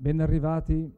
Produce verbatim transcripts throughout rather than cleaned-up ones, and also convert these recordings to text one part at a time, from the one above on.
Ben arrivati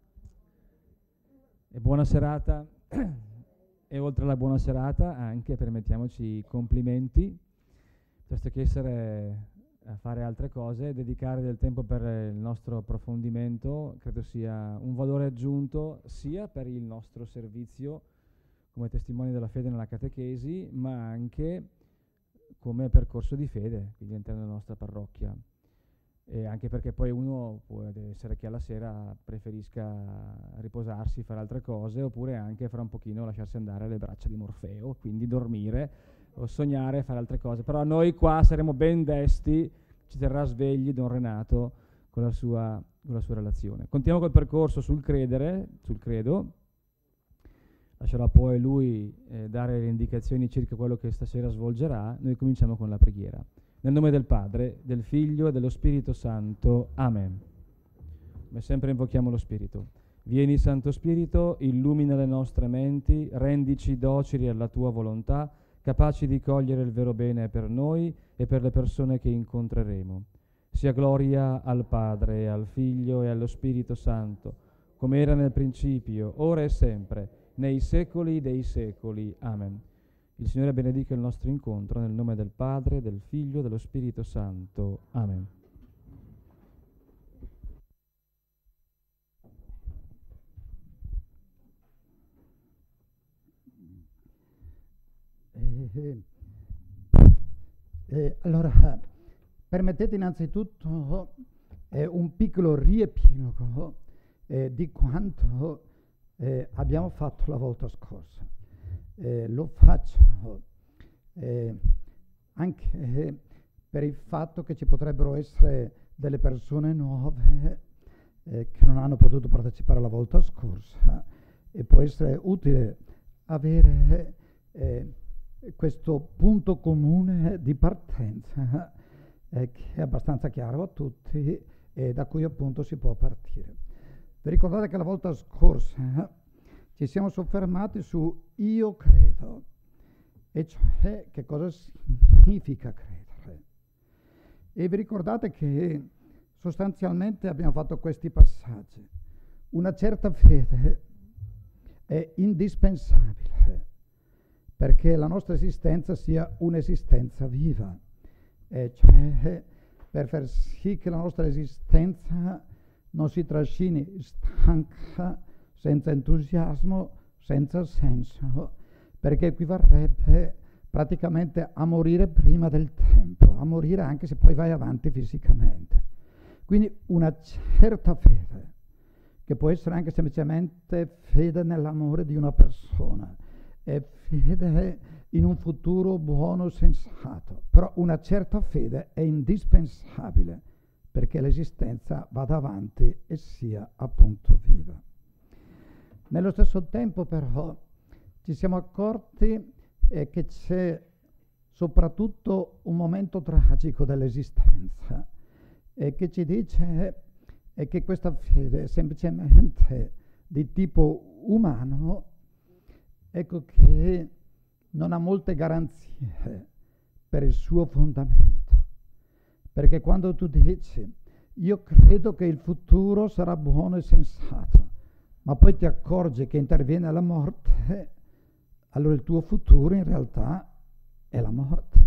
e buona serata e oltre alla buona serata anche permettiamoci complimenti, piuttosto che essere a fare altre cose, dedicare del tempo per il nostro approfondimento credo sia un valore aggiunto sia per il nostro servizio come testimoni della fede nella catechesi, ma anche come percorso di fede, quindi all'interno della nostra parrocchia. E anche perché poi uno può essere che alla sera preferisca riposarsi, fare altre cose, oppure anche fra un pochino lasciarsi andare alle braccia di Morfeo, quindi dormire o sognare, fare altre cose. Però noi qua saremo ben desti, ci terrà svegli Don Renato con la sua, con la sua relazione. Continuiamo col percorso sul credere, sul credo. Lascerà poi lui eh, dare le indicazioni circa quello che stasera svolgerà. Noi cominciamo con la preghiera. Nel nome del Padre, del Figlio e dello Spirito Santo. Amen. Come sempre invochiamo lo Spirito. Vieni, Santo Spirito, illumina le nostre menti, rendici docili alla tua volontà, capaci di cogliere il vero bene per noi e per le persone che incontreremo. Sia gloria al Padre, al Figlio e allo Spirito Santo, come era nel principio, ora e sempre, nei secoli dei secoli. Amen. Il Signore benedica il nostro incontro nel nome del Padre, del Figlio e dello Spirito Santo. Amen. Eh, eh, allora, permettete innanzitutto eh, un piccolo riepilogo eh, di quanto eh, abbiamo fatto la volta scorsa. Eh, lo faccio eh, anche eh, per il fatto che ci potrebbero essere delle persone nuove eh, che non hanno potuto partecipare la volta scorsa e può essere utile avere eh, questo punto comune di partenza eh, che è abbastanza chiaro a tutti e da cui appunto si può partire. Vi ricordate che la volta scorsa ci siamo soffermati su io credo, e cioè che cosa significa credere. E vi ricordate che sostanzialmente abbiamo fatto questi passaggi. Una certa fede è indispensabile perché la nostra esistenza sia un'esistenza viva, e cioè per far sì che la nostra esistenza non si trascini stanca, senza entusiasmo, senza senso, perché equivarrebbe praticamente a morire prima del tempo, a morire anche se poi vai avanti fisicamente. Quindi una certa fede, che può essere anche semplicemente fede nell'amore di una persona, è fede in un futuro buono, sensato, però una certa fede è indispensabile perché l'esistenza vada avanti e sia appunto viva. Nello stesso tempo però ci siamo accorti eh, che c'è soprattutto un momento tragico dell'esistenza e che ci dice eh, che questa fede è semplicemente di tipo umano, ecco che non ha molte garanzie per il suo fondamento, perché quando tu dici io credo che il futuro sarà buono e sensato, ma poi ti accorgi che interviene la morte, allora il tuo futuro in realtà è la morte.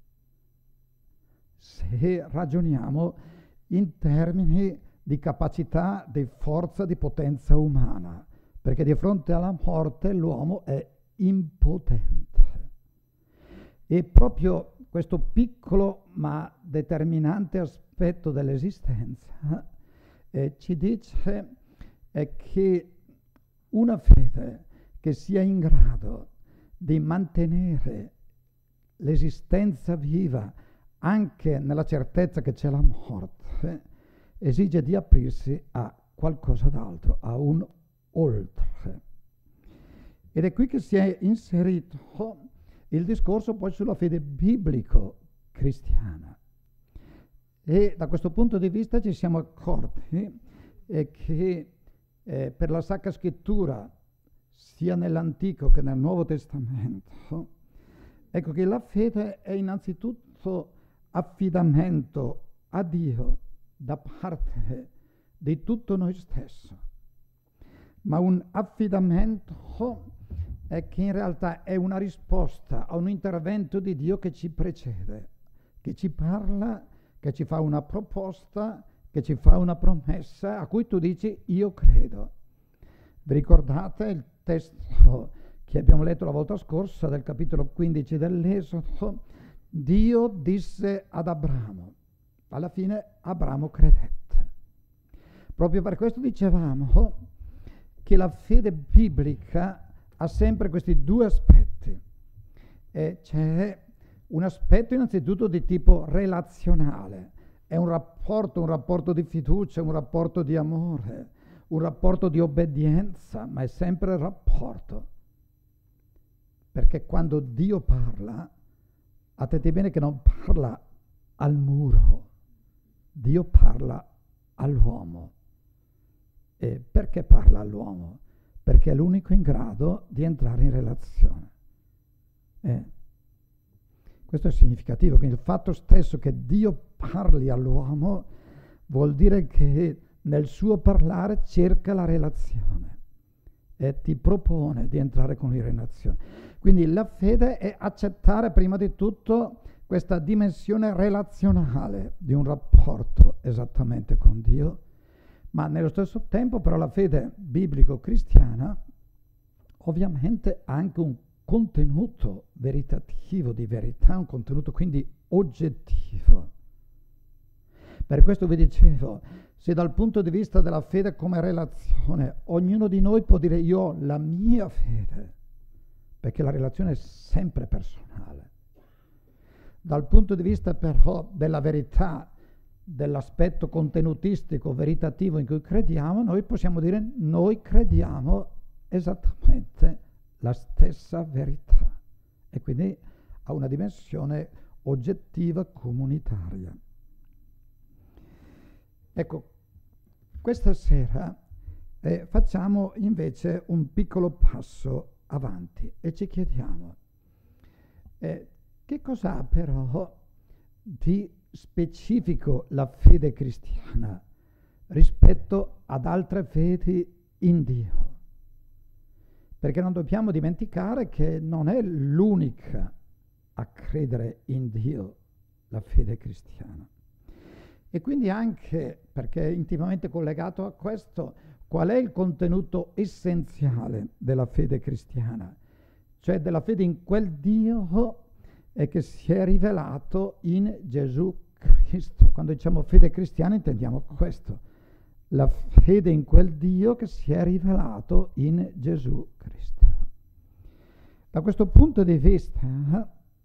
Se ragioniamo in termini di capacità, di forza, di potenza umana, perché di fronte alla morte l'uomo è impotente. E proprio questo piccolo ma determinante aspetto dell'esistenza eh, ci dice è che una fede che sia in grado di mantenere l'esistenza viva anche nella certezza che c'è la morte esige di aprirsi a qualcosa d'altro, a un oltre. Ed è qui che si è inserito il discorso poi sulla fede biblico-cristiana. E da questo punto di vista ci siamo accorti eh, che eh, per la Sacra Scrittura, sia nell'Antico che nel Nuovo Testamento, ecco che la fede è innanzitutto affidamento a Dio da parte di tutto noi stessi, ma un affidamento è che in realtà è una risposta a un intervento di Dio che ci precede, che ci parla, che ci fa una proposta, che ci fa una promessa a cui tu dici io credo. Vi ricordate il testo che abbiamo letto la volta scorsa del capitolo quindici dell'Esodo? Dio disse ad Abramo, alla fine Abramo credette. Proprio per questo dicevamo che la fede biblica ha sempre questi due aspetti. E c'è un aspetto innanzitutto di tipo relazionale, è un rapporto, un rapporto di fiducia, un rapporto di amore, un rapporto di obbedienza, ma è sempre il rapporto. Perché quando Dio parla, attenti bene che non parla al muro, Dio parla all'uomo. E perché parla all'uomo? Perché è l'unico in grado di entrare in relazione. Eh. Questo è significativo, quindi il fatto stesso che Dio parli all'uomo vuol dire che nel suo parlare cerca la relazione e ti propone di entrare con lui in relazione. Quindi la fede è accettare prima di tutto questa dimensione relazionale di un rapporto esattamente con Dio, ma nello stesso tempo però la fede biblico-cristiana ovviamente ha anche un contenuto veritativo di verità, un contenuto quindi oggettivo. Per questo vi dicevo, se dal punto di vista della fede come relazione, ognuno di noi può dire io ho la mia fede, perché la relazione è sempre personale. Dal punto di vista però della verità, dell'aspetto contenutistico, veritativo in cui crediamo, noi possiamo dire noi crediamo esattamente la stessa verità e quindi ha una dimensione oggettiva comunitaria. Ecco, questa sera eh, facciamo invece un piccolo passo avanti e ci chiediamo eh, che cosa ha però di specifico la fede cristiana rispetto ad altre fedi in Dio. Perché non dobbiamo dimenticare che non è l'unica a credere in Dio la fede cristiana. E quindi anche, perché è intimamente collegato a questo, qual è il contenuto essenziale della fede cristiana? Cioè della fede in quel Dio e che si è rivelato in Gesù Cristo. Quando diciamo fede cristiana intendiamo questo. La fede in quel Dio che si è rivelato in Gesù Cristo. Da questo punto di vista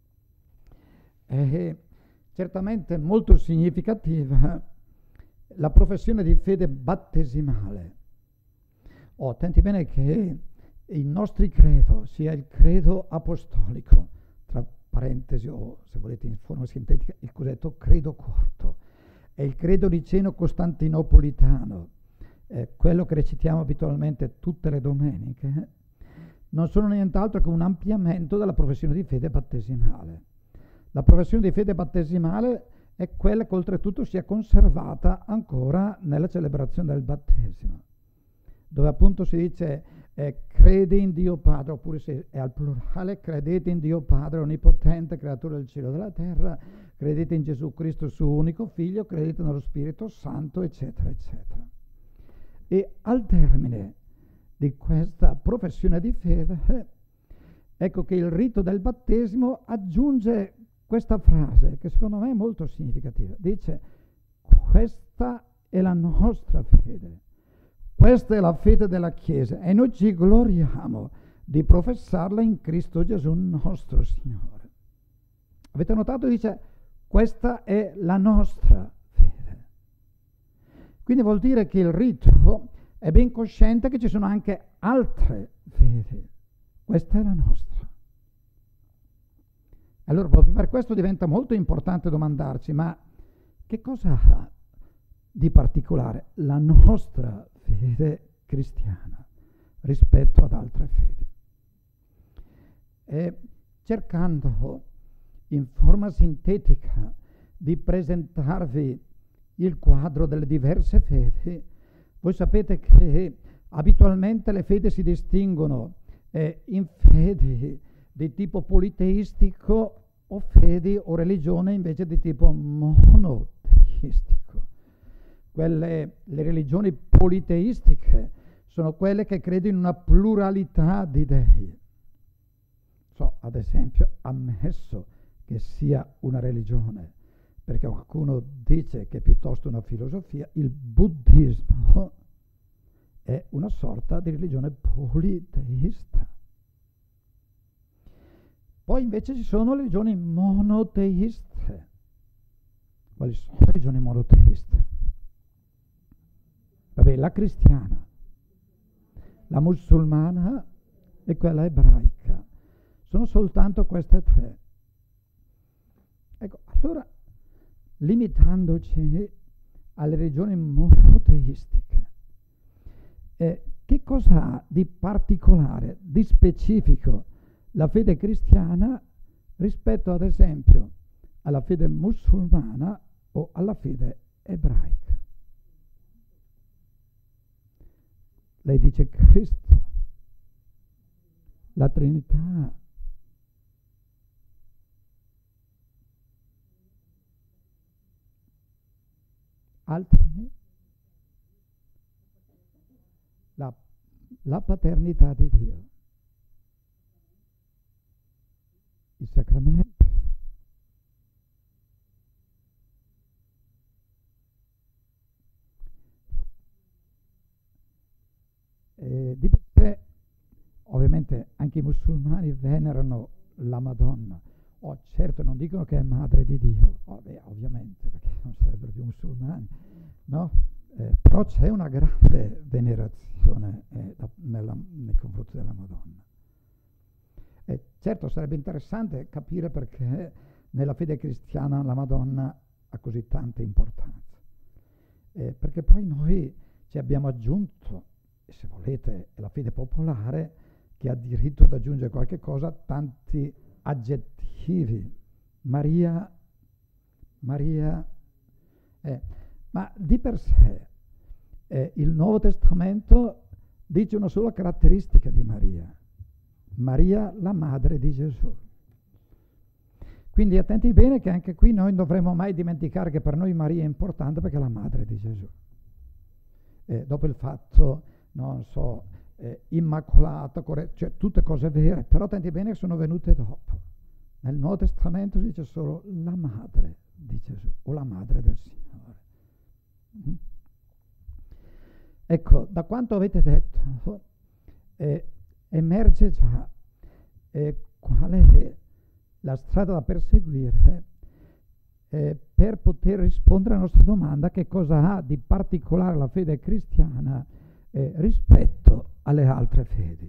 è certamente molto significativa la professione di fede battesimale. Oh, attenti bene che il nostro credo sia il credo apostolico, tra parentesi o se volete in forma sintetica il cosiddetto credo corto. È il credo niceno-costantinopolitano, eh, quello che recitiamo abitualmente tutte le domeniche, non sono nient'altro che un ampliamento della professione di fede battesimale. La professione di fede battesimale è quella che oltretutto si è conservata ancora nella celebrazione del battesimo, dove appunto si dice eh, credi in Dio Padre, oppure se è al plurale, credete in Dio Padre onnipotente, creatore del cielo e della terra, credete in Gesù Cristo, suo unico Figlio, credete nello Spirito Santo, eccetera, eccetera. E al termine di questa professione di fede, ecco che il rito del battesimo aggiunge questa frase, che secondo me è molto significativa. Dice, questa è la nostra fede, questa è la fede della Chiesa, e noi ci gloriamo di professarla in Cristo Gesù nostro Signore. Avete notato? Dice, questa è la nostra fede. Quindi vuol dire che il rito è ben cosciente che ci sono anche altre fedi. Questa è la nostra. Allora, proprio per questo diventa molto importante domandarci, ma che cosa ha di particolare la nostra fede cristiana rispetto ad altre fedi? E cercando in forma sintetica di presentarvi il quadro delle diverse fedi, Voi sapete che abitualmente le fedi si distinguono eh, in fedi di tipo politeistico o fedi o religione invece di tipo monoteistico. Quelle, le religioni politeistiche sono quelle che credono in una pluralità di dei. So, ad esempio, ammesso che sia una religione, perché qualcuno dice che è piuttosto una filosofia, il buddismo è una sorta di religione politeista. Poi invece ci sono le religioni monoteiste. Quali sono le religioni monoteiste? Vabbè, la cristiana, la musulmana e quella ebraica. Sono soltanto queste tre. Ecco, allora, limitandoci alle religioni monoteistiche, eh, che cosa ha di particolare, di specifico la fede cristiana rispetto, ad esempio, alla fede musulmana o alla fede ebraica? Lei dice Cristo, la Trinità. Altri? La, la paternità di Dio. I sacramenti. Eh, di per sé, ovviamente, anche i musulmani venerano la Madonna. Oh, certo, non dicono che è madre di Dio, oh, beh, ovviamente, perché non sarebbero più musulmani, no? Eh, però c'è una grande venerazione eh, da, nella, nei confronti della Madonna. Eh, certo, sarebbe interessante capire perché nella fede cristiana la Madonna ha così tanta importanza. Eh, perché poi noi ci abbiamo aggiunto, e se volete è la fede popolare che ha diritto ad aggiungere qualche cosa, tanti aggettivi. Maria, Maria, eh, ma di per sé eh, il Nuovo Testamento dice una sola caratteristica di Maria: Maria, la madre di Gesù. Quindi attenti bene che anche qui noi non dovremmo mai dimenticare che per noi Maria è importante perché è la madre di Gesù. Eh, dopo il fatto, non so, eh, immacolata, corre- cioè tutte cose vere, però attenti bene che sono venute dopo. Nel Nuovo Testamento si dice solo la madre di Gesù o la madre del Signore. Mm? Ecco, da quanto avete detto, eh, emerge già eh, qual è la strada da perseguire eh, per poter rispondere alla nostra domanda: che cosa ha di particolare la fede cristiana eh, rispetto alle altre fedi.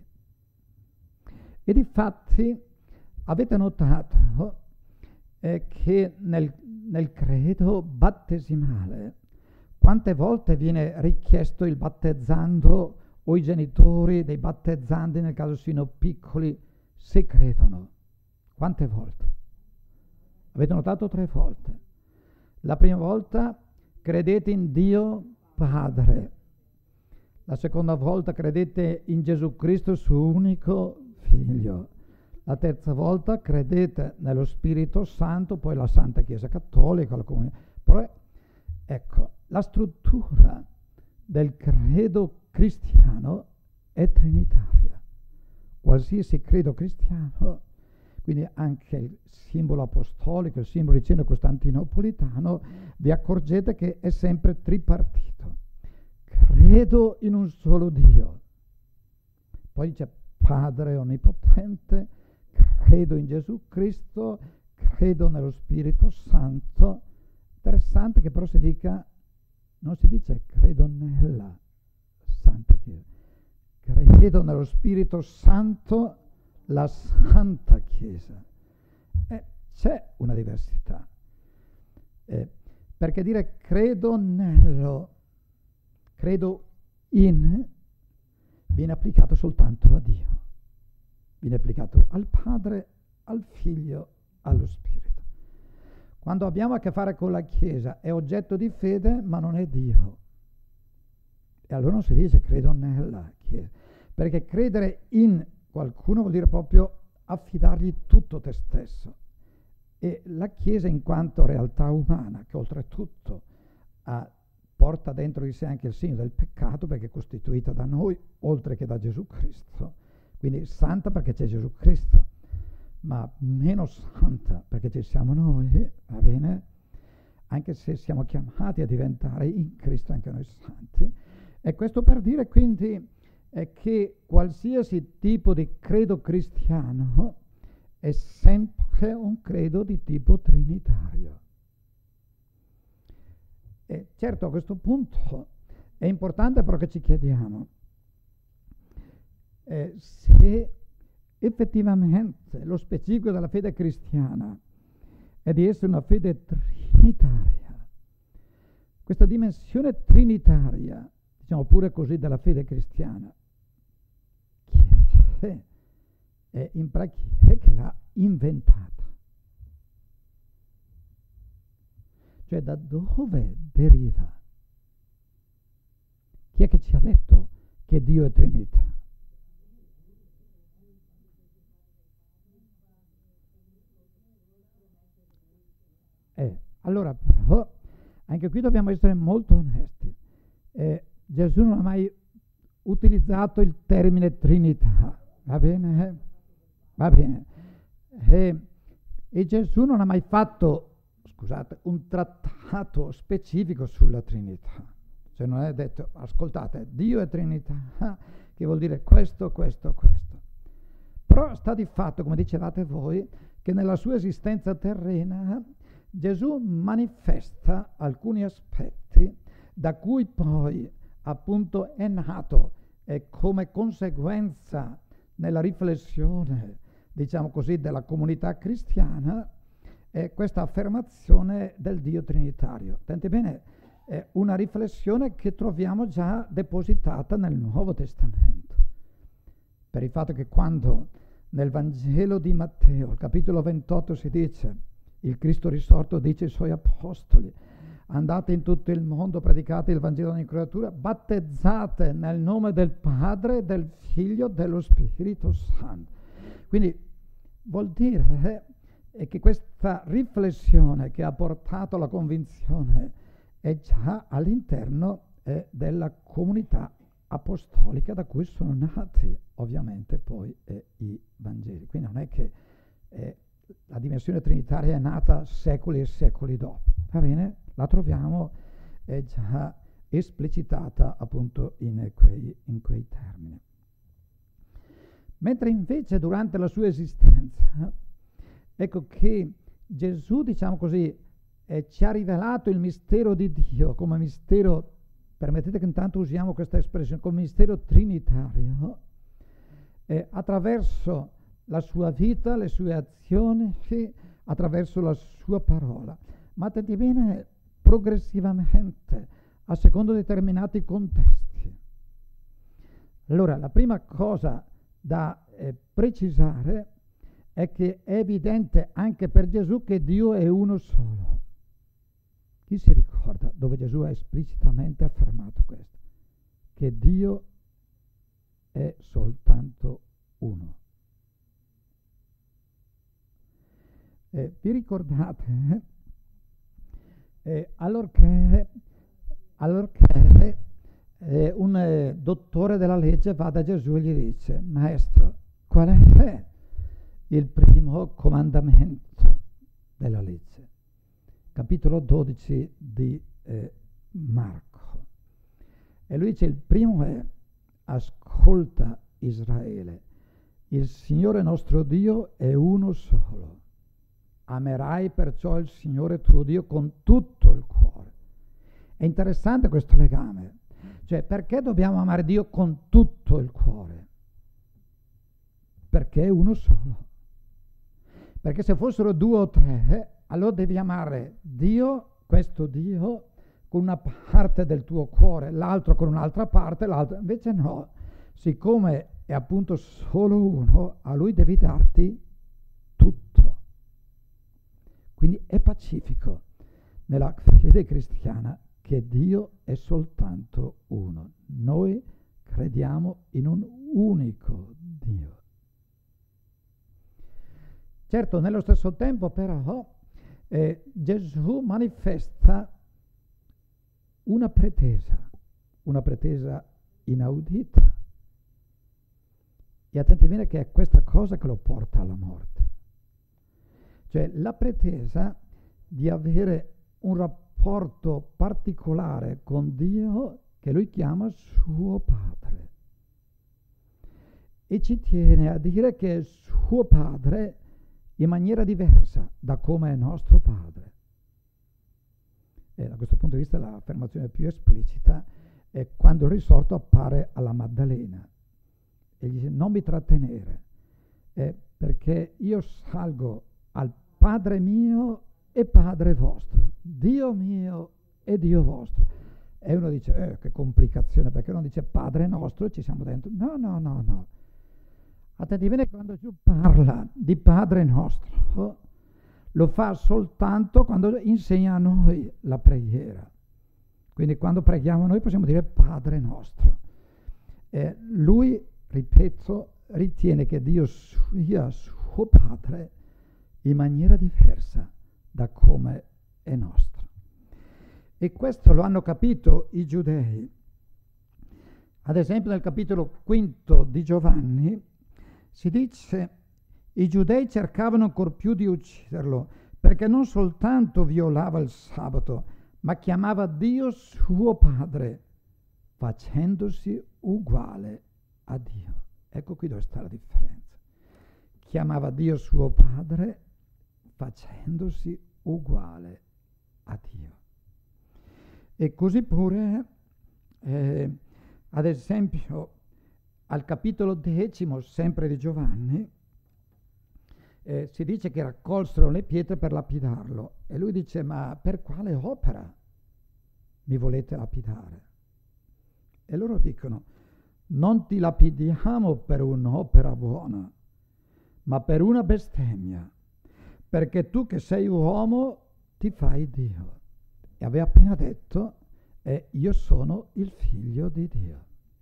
E difatti avete notato eh, che nel, nel credo battesimale quante volte viene richiesto il battezzando o i genitori dei battezzandi, nel caso siano piccoli, se credono? Quante volte? Avete notato? Tre volte. La prima volta: credete in Dio Padre. La seconda volta: credete in Gesù Cristo, suo unico Figlio. La terza volta: credete nello Spirito Santo, poi la Santa Chiesa Cattolica, la comunione. Però, ecco, la struttura del credo cristiano è trinitaria. Qualsiasi credo cristiano, quindi anche il simbolo apostolico, il simbolo liceno costantinopolitano, vi accorgete che è sempre tripartito. Credo in un solo Dio. Poi dice Padre Onnipotente, credo in Gesù Cristo, credo nello Spirito Santo. Interessante che però si dica, non si dice credo nella Santa Chiesa, credo nello Spirito Santo, la Santa Chiesa. Eh, c'è una diversità. Eh, perché dire credo nello, credo in, viene applicato soltanto a Dio. Viene applicato al Padre, al Figlio, allo Spirito. Quando abbiamo a che fare con la Chiesa è oggetto di fede, ma non è Dio. E allora non si dice credo nella Chiesa, perché credere in qualcuno vuol dire proprio affidargli tutto te stesso. E la Chiesa, in quanto realtà umana, che oltretutto ha, porta dentro di sé anche il segno del peccato, perché è costituita da noi, oltre che da Gesù Cristo. Quindi santa perché c'è Gesù Cristo, ma meno santa perché ci siamo noi, va bene? Anche se siamo chiamati a diventare in Cristo anche noi santi. E questo per dire quindi è che qualsiasi tipo di credo cristiano è sempre un credo di tipo trinitario. E certo, a questo punto è importante però che ci chiediamo eh, se effettivamente lo specifico della fede cristiana è di essere una fede trinitaria. Questa dimensione trinitaria, diciamo pure così, della fede cristiana, chi è, è in pratica che l'ha inventata? Cioè, da dove deriva? Chi è che ci ha detto che Dio è Trinità? Eh, allora però, anche qui dobbiamo essere molto onesti. Eh, Gesù non ha mai utilizzato il termine Trinità, va bene? Eh? Va bene. Eh, e Gesù non ha mai fatto, scusate, un trattato specifico sulla Trinità. Cioè non è detto, ascoltate, Dio è Trinità, che vuol dire questo, questo, questo. Però sta di fatto, come dicevate voi, che nella sua esistenza terrena Gesù manifesta alcuni aspetti da cui poi appunto è nato e come conseguenza nella riflessione, diciamo così, della comunità cristiana è questa affermazione del Dio trinitario. Senti bene, è una riflessione che troviamo già depositata nel Nuovo Testamento, per il fatto che quando nel Vangelo di Matteo, al capitolo ventotto, si dice, il Cristo risorto dice ai suoi apostoli, andate in tutto il mondo, predicate il Vangelo a ogni creatura, battezzate nel nome del Padre, del Figlio, dello Spirito Santo. Quindi vuol dire eh, che questa riflessione che ha portato alla convinzione è già all'interno eh, della comunità apostolica da cui sono nati ovviamente poi eh, i Vangeli. Quindi non è che eh, la dimensione trinitaria è nata secoli e secoli dopo, va bene? La troviamo eh, già esplicitata appunto in quei, in quei termini. Mentre invece durante la sua esistenza, ecco che Gesù, diciamo così, eh, ci ha rivelato il mistero di Dio come mistero, permettete che intanto usiamo questa espressione, come mistero trinitario, eh, attraverso la sua vita, le sue azioni, sì, attraverso la sua parola. Ma attenti bene, progressivamente, a secondo determinati contesti. Allora, la prima cosa da eh, precisare è che è evidente anche per Gesù che Dio è uno solo. Chi si ricorda dove Gesù ha esplicitamente affermato questo? Che Dio è soltanto uno. Eh, vi ricordate? Eh? Eh, allorché, allorché eh, un eh, dottore della legge va da Gesù e gli dice: Maestro, qual è il primo comandamento della legge? Capitolo dodici di eh, Marco. E lui dice: il primo è: ascolta Israele, il Signore nostro Dio è uno solo. Amerai perciò il Signore tuo Dio con tutto il cuore. È interessante questo legame. Cioè, perché dobbiamo amare Dio con tutto il cuore? Perché è uno solo. Perché se fossero due o tre, allora devi amare Dio, questo Dio, con una parte del tuo cuore, l'altro con un'altra parte, l'altro. Invece no, siccome è appunto solo uno, a Lui devi darti tutto. Quindi è pacifico nella fede cristiana che Dio è soltanto uno. Noi crediamo in un unico Dio. Certo, nello stesso tempo però eh, Gesù manifesta una pretesa, una pretesa inaudita. E attenti bene che è questa cosa che lo porta alla morte. Cioè la pretesa di avere un rapporto particolare con Dio che lui chiama suo Padre. E ci tiene a dire che è suo Padre in maniera diversa da come è nostro Padre. E da questo punto di vista l'affermazione più esplicita è quando il risorto appare alla Maddalena e gli dice: non vi trattenere, eh, perché io salgo al Padre mio e Padre vostro, Dio mio e Dio vostro. E uno dice: eh, che complicazione, perché uno dice Padre nostro e ci siamo dentro. No, no, no, no. Attenti bene, quando Gesù parla di Padre nostro, lo fa soltanto quando insegna a noi la preghiera. Quindi quando preghiamo noi possiamo dire Padre nostro. Eh, lui, ripeto, ritiene che Dio sia suo Padre in maniera diversa da come è nostro. E questo lo hanno capito i giudei. Ad esempio nel capitolo quinto di Giovanni si dice: i giudei cercavano ancor più di ucciderlo, perché non soltanto violava il sabato, ma chiamava Dio suo Padre, facendosi uguale a Dio. Ecco qui dove sta la differenza. Chiamava Dio suo Padre, facendosi uguale a Dio. E così pure, eh, ad esempio, al capitolo decimo, sempre di Giovanni, eh, si dice che raccolsero le pietre per lapidarlo. E lui dice: ma per quale opera mi volete lapidare? E loro dicono: non ti lapidiamo per un'opera buona, ma per una bestemmia, perché tu che sei uomo ti fai Dio. E aveva appena detto: eh, io sono il figlio di Dio.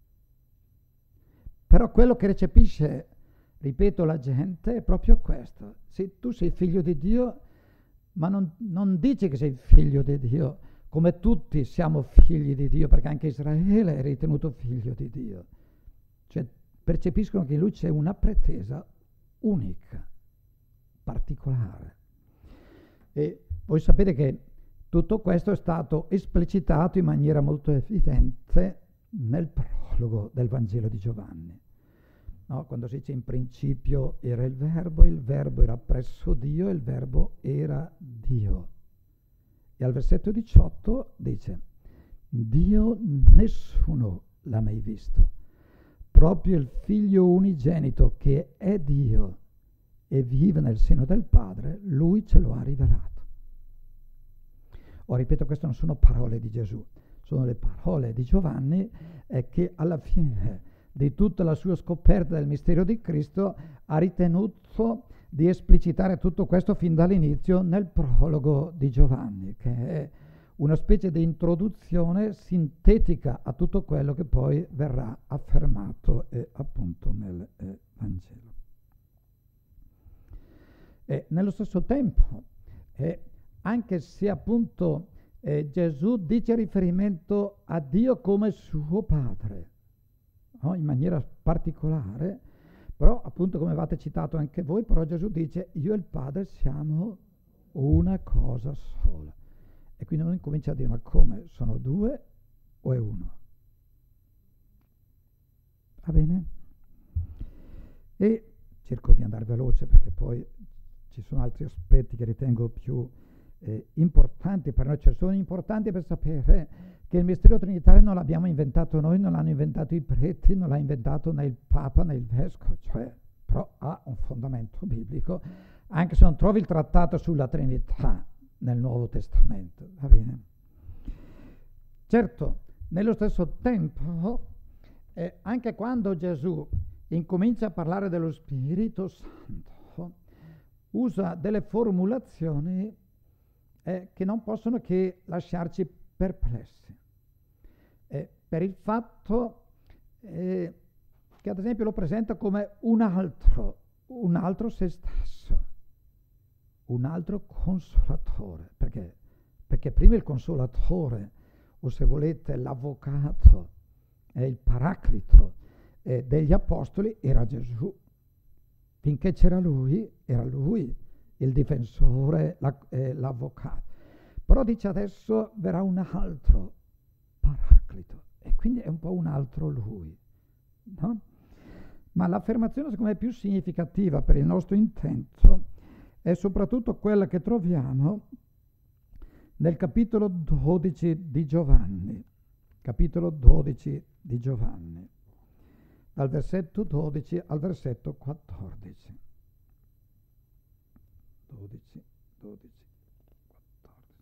Però quello che recepisce, ripeto, la gente è proprio questo. Sì, tu sei figlio di Dio, ma non, non dici che sei figlio di Dio, come tutti siamo figli di Dio, perché anche Israele è ritenuto figlio di Dio. Cioè percepiscono che in lui c'è una pretesa unica, particolare. E voi sapete che tutto questo è stato esplicitato in maniera molto evidente nel prologo del Vangelo di Giovanni. No? Quando si dice: in principio era il Verbo, il Verbo era presso Dio, e il Verbo era Dio. E al versetto diciotto dice: Dio nessuno l'ha mai visto, proprio il Figlio unigenito che è Dio e vive nel seno del Padre, lui ce lo ha rivelato. Oh, ripeto, queste non sono parole di Gesù, sono le parole di Giovanni, eh, che alla fine di tutta la sua scoperta del mistero di Cristo ha ritenuto di esplicitare tutto questo fin dall'inizio nel prologo di Giovanni, che è una specie di introduzione sintetica a tutto quello che poi verrà affermato eh, appunto nel eh, Vangelo. E nello stesso tempo, eh, anche se appunto eh, Gesù dice riferimento a Dio come suo Padre, no? In maniera particolare, però appunto, come avete citato anche voi, però Gesù dice: io e il Padre siamo una cosa sola. E quindi uno comincia a dire: ma come? Sono due o è uno? Va bene? E cerco di andare veloce perché poi ci sono altri aspetti che ritengo più eh, importanti per noi, cioè sono importanti per sapere che il mistero trinitario non l'abbiamo inventato noi, non l'hanno inventato i preti, non l'ha inventato né il Papa né il Vescovo, cioè però ha un fondamento biblico, anche se non trovi il trattato sulla Trinità nel Nuovo Testamento, va bene? Certo, nello stesso tempo, eh, anche quando Gesù incomincia a parlare dello Spirito Santo, usa delle formulazioni eh, che non possono che lasciarci perplessi eh, per il fatto eh, che ad esempio lo presenta come un altro, un altro se stesso, un altro consolatore, perché, perché prima il consolatore, o se volete l'avvocato, eh, il paraclito eh, degli apostoli era Gesù. Finché c'era lui, era lui il difensore, la, eh, l'avvocato. Però dice adesso verrà un altro paraclito, e quindi è un po' un altro lui, no? Ma l'affermazione secondo me più significativa per il nostro intento è soprattutto quella che troviamo nel capitolo dodici di Giovanni, capitolo dodici di Giovanni, dal versetto dodici al versetto quattordici. dodici, dodici, quattordici.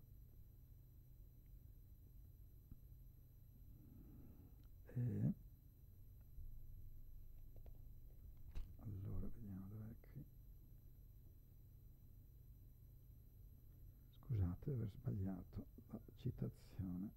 E allora vediamo dov'è qui. Scusate di aver sbagliato la citazione.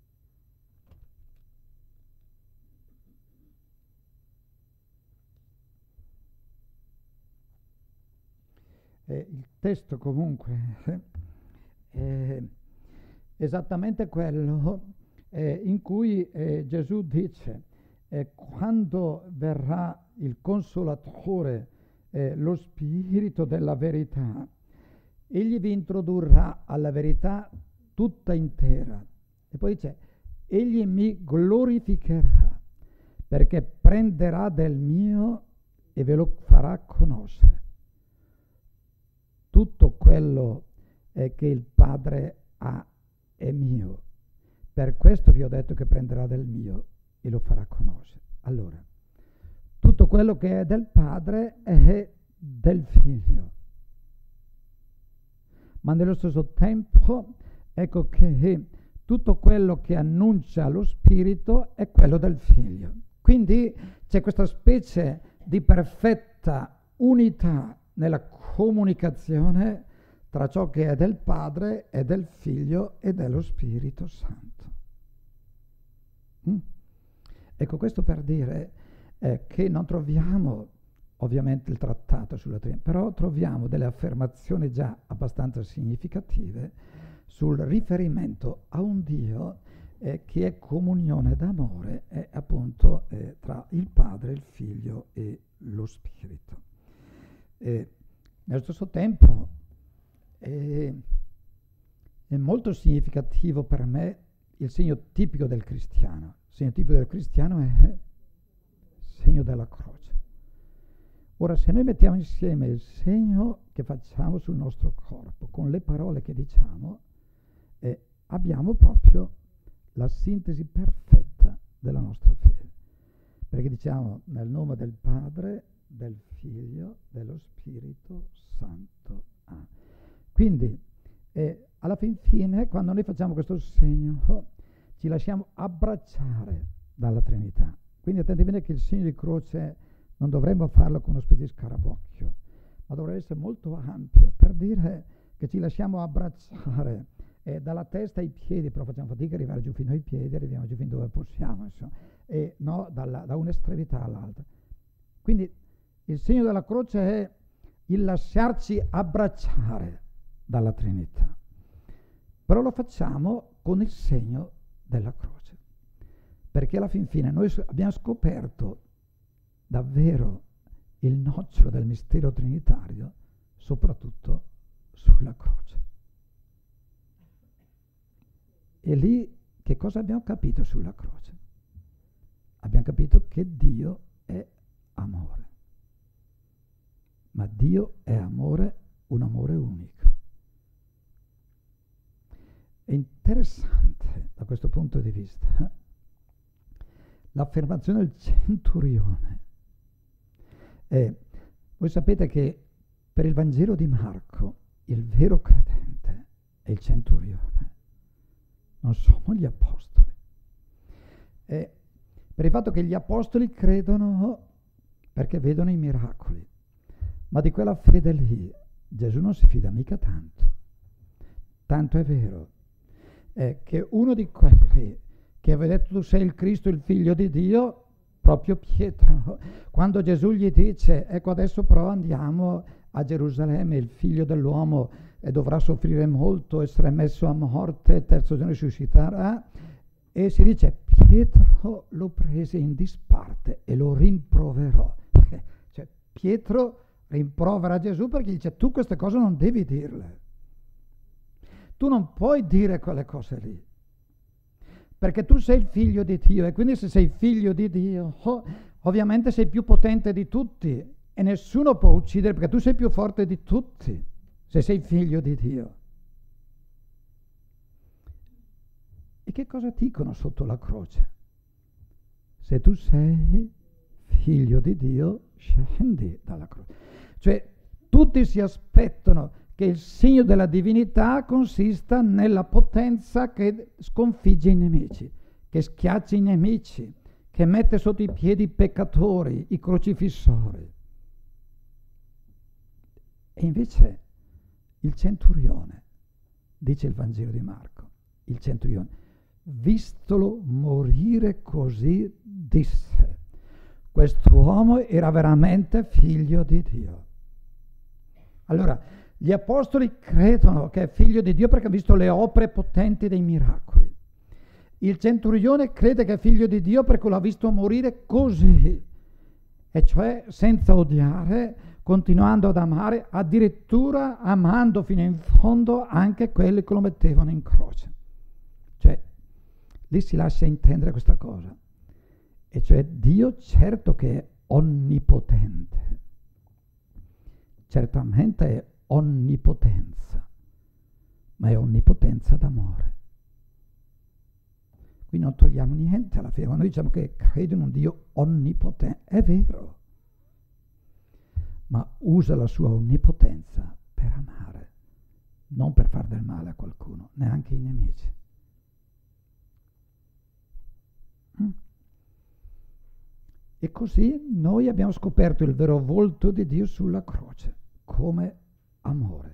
Eh, il testo comunque è esattamente quello eh, in cui eh, Gesù dice eh, quando verrà il Consolatore, eh, lo Spirito della verità, egli vi introdurrà alla verità tutta intera. E poi dice, egli mi glorificherà, perché prenderà del mio e ve lo farà conoscere. Tutto quello eh, che il Padre ha è mio. Per questo vi ho detto che prenderà del mio e lo farà conoscere. Allora, tutto quello che è del Padre è del Figlio. Ma nello stesso tempo, ecco che tutto quello che annuncia lo Spirito è quello del Figlio. Quindi c'è questa specie di perfetta unità nella comunicazione tra ciò che è del Padre e del Figlio e dello Spirito Santo. Mm? Ecco, questo per dire eh, che non troviamo ovviamente il trattato sulla Trinità, però troviamo delle affermazioni già abbastanza significative sul riferimento a un Dio eh, che è comunione d'amore eh, appunto eh, tra il Padre, il Figlio e lo Spirito. E nello stesso tempo è, è molto significativo per me il segno tipico del cristiano. Il segno tipico del cristiano è il segno della croce. Ora, se noi mettiamo insieme il segno che facciamo sul nostro corpo con le parole che diciamo, eh, abbiamo proprio la sintesi perfetta della nostra fede. Perché diciamo nel nome del Padre, del Figlio, dello Spirito Santo. Ah. Quindi, eh, alla fin fine, quando noi facciamo questo segno, ci lasciamo abbracciare dalla Trinità. Quindi attenti bene che il segno di croce non dovremmo farlo con una specie di scarabocchio, ma dovrebbe essere molto ampio, per dire che ci lasciamo abbracciare eh, dalla testa ai piedi, però facciamo fatica ad arrivare giù fino ai piedi, arriviamo giù fin dove possiamo, insomma, e no, dalla, da un'estremità all'altra. Quindi il segno della croce è il lasciarci abbracciare dalla Trinità, però lo facciamo con il segno della croce, perché alla fin fine noi abbiamo scoperto davvero il nocciolo del mistero trinitario, soprattutto sulla croce. E lì che cosa abbiamo capito sulla croce? Abbiamo capito che Dio è amore. Ma Dio è amore, un amore unico. È interessante da questo punto di vista eh? l'affermazione del centurione. Eh, voi sapete che per il Vangelo di Marco il vero credente è il centurione, non sono gli apostoli. Eh, per il fatto che gli apostoli credono perché vedono i miracoli, ma di quella fede lì Gesù non si fida mica tanto. Tanto è vero è che uno di quelli che aveva detto tu sei il Cristo, il figlio di Dio, proprio Pietro, quando Gesù gli dice ecco adesso però andiamo a Gerusalemme, il figlio dell'uomo e dovrà soffrire molto, essere messo a morte, terzo giorno risusciterà, e si dice Pietro lo prese in disparte e lo rimproverò. Cioè Pietro rimprovera Gesù perché dice tu queste cose non devi dirle, tu non puoi dire quelle cose lì, perché tu sei il figlio di Dio e quindi se sei figlio di Dio oh, ovviamente sei più potente di tutti e nessuno può uccidere perché tu sei più forte di tutti se sei figlio di Dio. E che cosa dicono sotto la croce? Se tu sei figlio di Dio, scendi dalla croce. Cioè, tutti si aspettano che il segno della divinità consista nella potenza che sconfigge i nemici, che schiaccia i nemici, che mette sotto i piedi i peccatori, i crocifissori. E invece il centurione, dice il Vangelo di Marco, il centurione, vistolo morire così, disse, quest'uomo era veramente figlio di Dio. Allora, gli apostoli credono che è figlio di Dio perché ha visto le opere potenti dei miracoli. Il centurione crede che è figlio di Dio perché l'ha visto morire così, e cioè senza odiare, continuando ad amare, addirittura amando fino in fondo anche quelli che lo mettevano in croce. Cioè, lì si lascia intendere questa cosa, e cioè Dio certo che è onnipotente, certamente è onnipotenza, ma è onnipotenza d'amore. Qui non togliamo niente alla fine, quando noi diciamo che credo in un Dio onnipotente, è vero, ma usa la sua onnipotenza per amare, non per far del male a qualcuno, neanche ai nemici. Mm. E così noi abbiamo scoperto il vero volto di Dio sulla croce, come amore.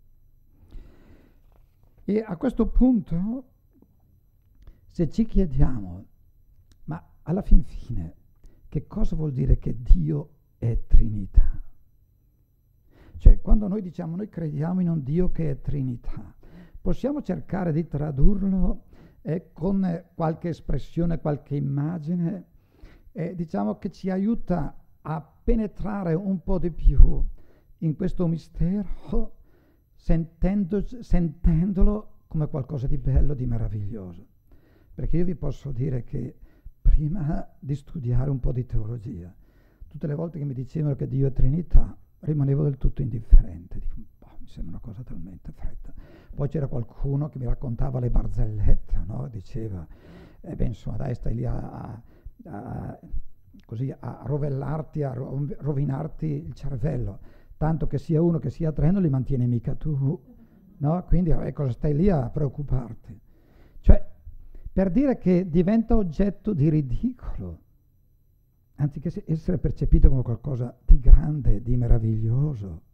E a questo punto, se ci chiediamo, ma alla fin fine, che cosa vuol dire che Dio è Trinità? Cioè, quando noi diciamo, noi crediamo in un Dio che è Trinità, possiamo cercare di tradurlo eh, con eh, qualche espressione, qualche immagine, eh, diciamo che ci aiuta a penetrare un po' di più in questo mistero, sentendo, sentendolo come qualcosa di bello, di meraviglioso. Perché io vi posso dire che prima di studiare un po' di teologia, tutte le volte che mi dicevano che Dio è Trinità, rimanevo del tutto indifferente. Dico, boh, mi sembra una cosa talmente fredda. Poi c'era qualcuno che mi raccontava le barzellette, no? Diceva, eh beh, insomma, dai, stai lì a, a, a, così, a rovellarti, a rovinarti il cervello, tanto che sia uno che sia tre non li mantiene mica tu, no? Quindi eh, cosa stai lì a preoccuparti? Cioè, per dire che diventa oggetto di ridicolo, anziché essere percepito come qualcosa di grande, di meraviglioso.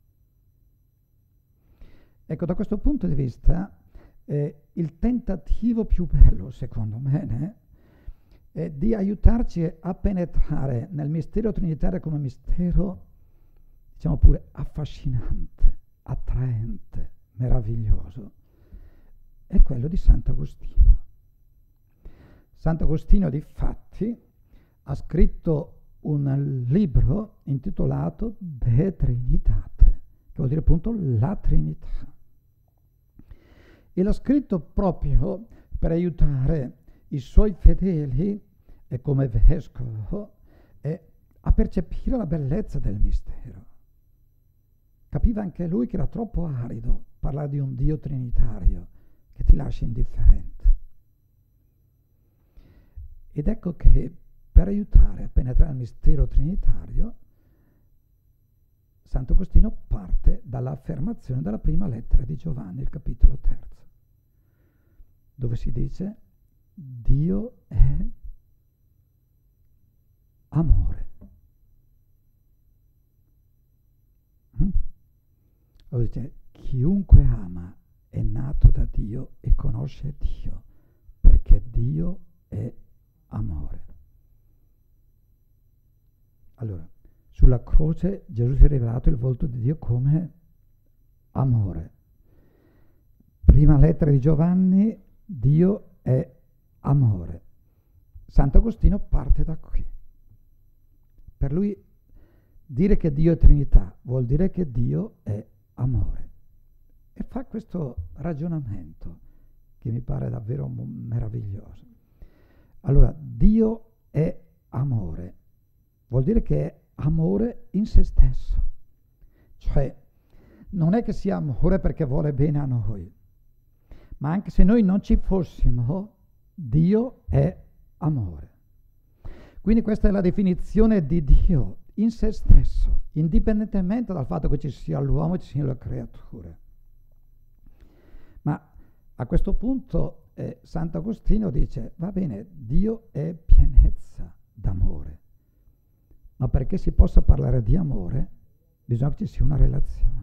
Ecco, da questo punto di vista, eh, il tentativo più bello, secondo me, eh, è di aiutarci a penetrare nel mistero trinitario come mistero, diciamo pure, affascinante, attraente, meraviglioso, è quello di Sant'Agostino. Sant'Agostino, difatti, ha scritto un libro intitolato De Trinitate, che vuol dire appunto la Trinità. E l'ha scritto proprio per aiutare i suoi fedeli, e come vescovo, eh, a percepire la bellezza del mistero. Capiva anche lui che era troppo arido parlare di un Dio trinitario che ti lascia indifferente. Ed ecco che per aiutare a penetrare il mistero trinitario, Sant'Agostino parte dall'affermazione della prima lettera di Giovanni, il capitolo terzo, dove si dice Dio è amore. Mm? Allora dice, chiunque ama è nato da Dio e conosce Dio, perché Dio è amore. Allora, sulla croce Gesù si è rivelato il volto di Dio come amore. Prima lettera di Giovanni, Dio è amore. Sant'Agostino parte da qui. Per lui dire che Dio è Trinità vuol dire che Dio è amore. E fa questo ragionamento che mi pare davvero mo- meraviglioso. Allora, Dio è amore. Vuol dire che è amore in se stesso. Cioè, non è che sia amore perché vuole bene a noi, ma anche se noi non ci fossimo, Dio è amore. Quindi questa è la definizione di Dio in se stesso, indipendentemente dal fatto che ci sia l'uomo e ci siano le creature. Ma a questo punto eh, Sant'Agostino dice, va bene, Dio è pienezza d'amore, ma perché si possa parlare di amore bisogna che ci sia una relazione.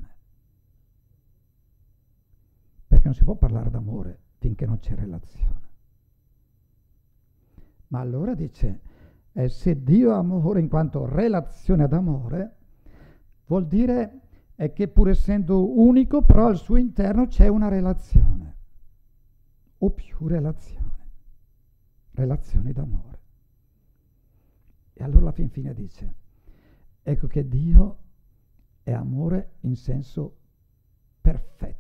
Perché non si può parlare d'amore finché non c'è relazione. Ma allora dice, eh, se Dio è amore in quanto relazione d'amore, vuol dire è che pur essendo unico, però al suo interno c'è una relazione, o più relazioni, relazioni d'amore. E allora alla fin fine dice, ecco che Dio è amore in senso perfetto.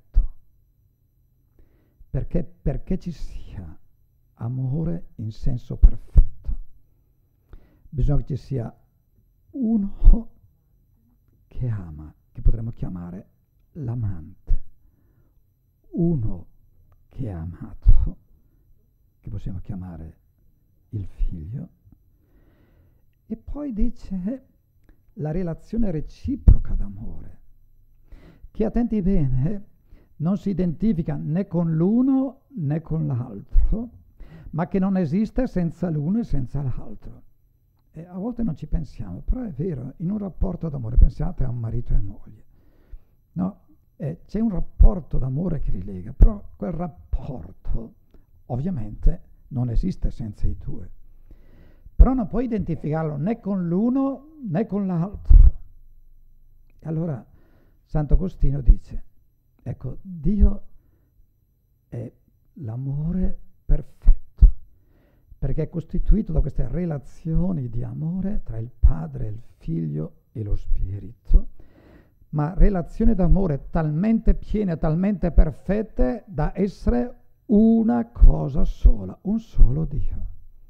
Perché, perché ci sia amore in senso perfetto, bisogna che ci sia uno che ama, che potremmo chiamare l'amante, uno che è amato, che possiamo chiamare il figlio, e poi dice la relazione reciproca d'amore, che attenti bene, non si identifica né con l'uno né con l'altro, ma che non esiste senza l'uno e senza l'altro. E a volte non ci pensiamo, però è vero, in un rapporto d'amore, pensate a un marito e moglie, no? Eh, c'è un rapporto d'amore che li lega, però quel rapporto ovviamente non esiste senza i due. Però non puoi identificarlo né con l'uno né con l'altro. E allora Sant'Agostino dice, ecco, Dio è l'amore perfetto, perché è costituito da queste relazioni di amore tra il Padre, il Figlio e lo Spirito, ma relazioni d'amore talmente piene, talmente perfette da essere una cosa sola, un solo Dio.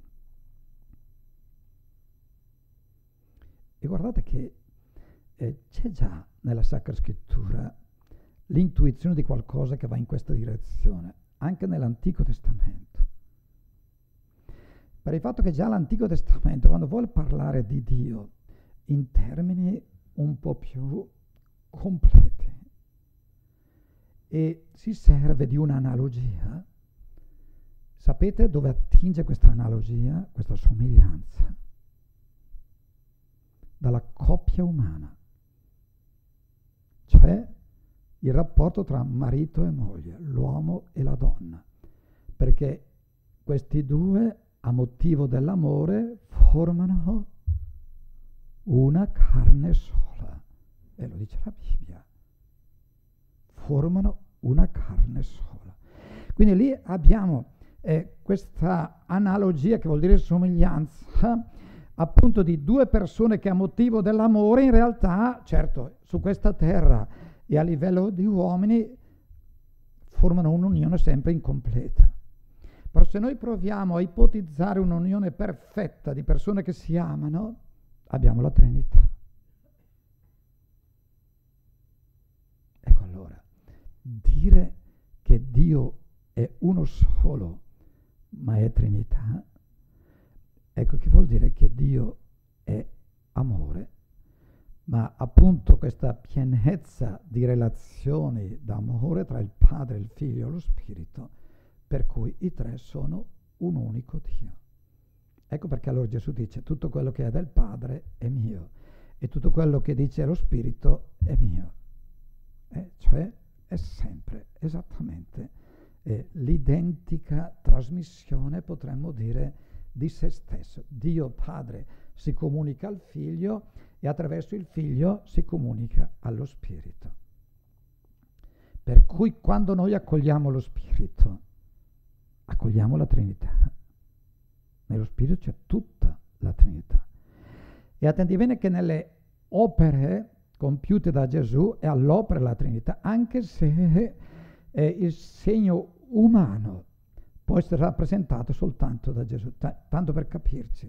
E guardate che eh, c'è già nella Sacra Scrittura l'intuizione di qualcosa che va in questa direzione, anche nell'Antico Testamento. Per il fatto che già l'Antico Testamento, quando vuole parlare di Dio in termini un po' più completi, e si serve di un'analogia, sapete dove attinge questa analogia, questa somiglianza? Dalla coppia umana, cioè il rapporto tra marito e moglie, l'uomo e la donna, perché questi due, a motivo dell'amore, formano una carne sola, e lo dice la Bibbia, formano una carne sola. Quindi lì abbiamo eh, questa analogia, che vuol dire somiglianza, appunto di due persone che a motivo dell'amore in realtà, certo, su questa terra e a livello di uomini formano un'unione sempre incompleta. Però se noi proviamo a ipotizzare un'unione perfetta di persone che si amano, abbiamo la Trinità. Ecco allora, dire che Dio è uno solo, ma è Trinità, ecco che vuol dire che Dio è amore, ma appunto questa pienezza di relazioni d'amore tra il Padre, il Figlio e lo Spirito, per cui i tre sono un unico Dio. Ecco perché allora Gesù dice tutto quello che è del Padre è mio e tutto quello che dice lo Spirito è mio. Eh, cioè è sempre esattamente eh, l'identica trasmissione, potremmo dire, di se stesso. Dio Padre si comunica al Figlio e attraverso il Figlio si comunica allo Spirito. Per cui quando noi accogliamo lo Spirito, accogliamo la Trinità. Nello Spirito c'è tutta la Trinità. E attenti bene che nelle opere compiute da Gesù è all'opera la Trinità, anche se eh, il segno umano può essere rappresentato soltanto da Gesù, T- tanto per capirci.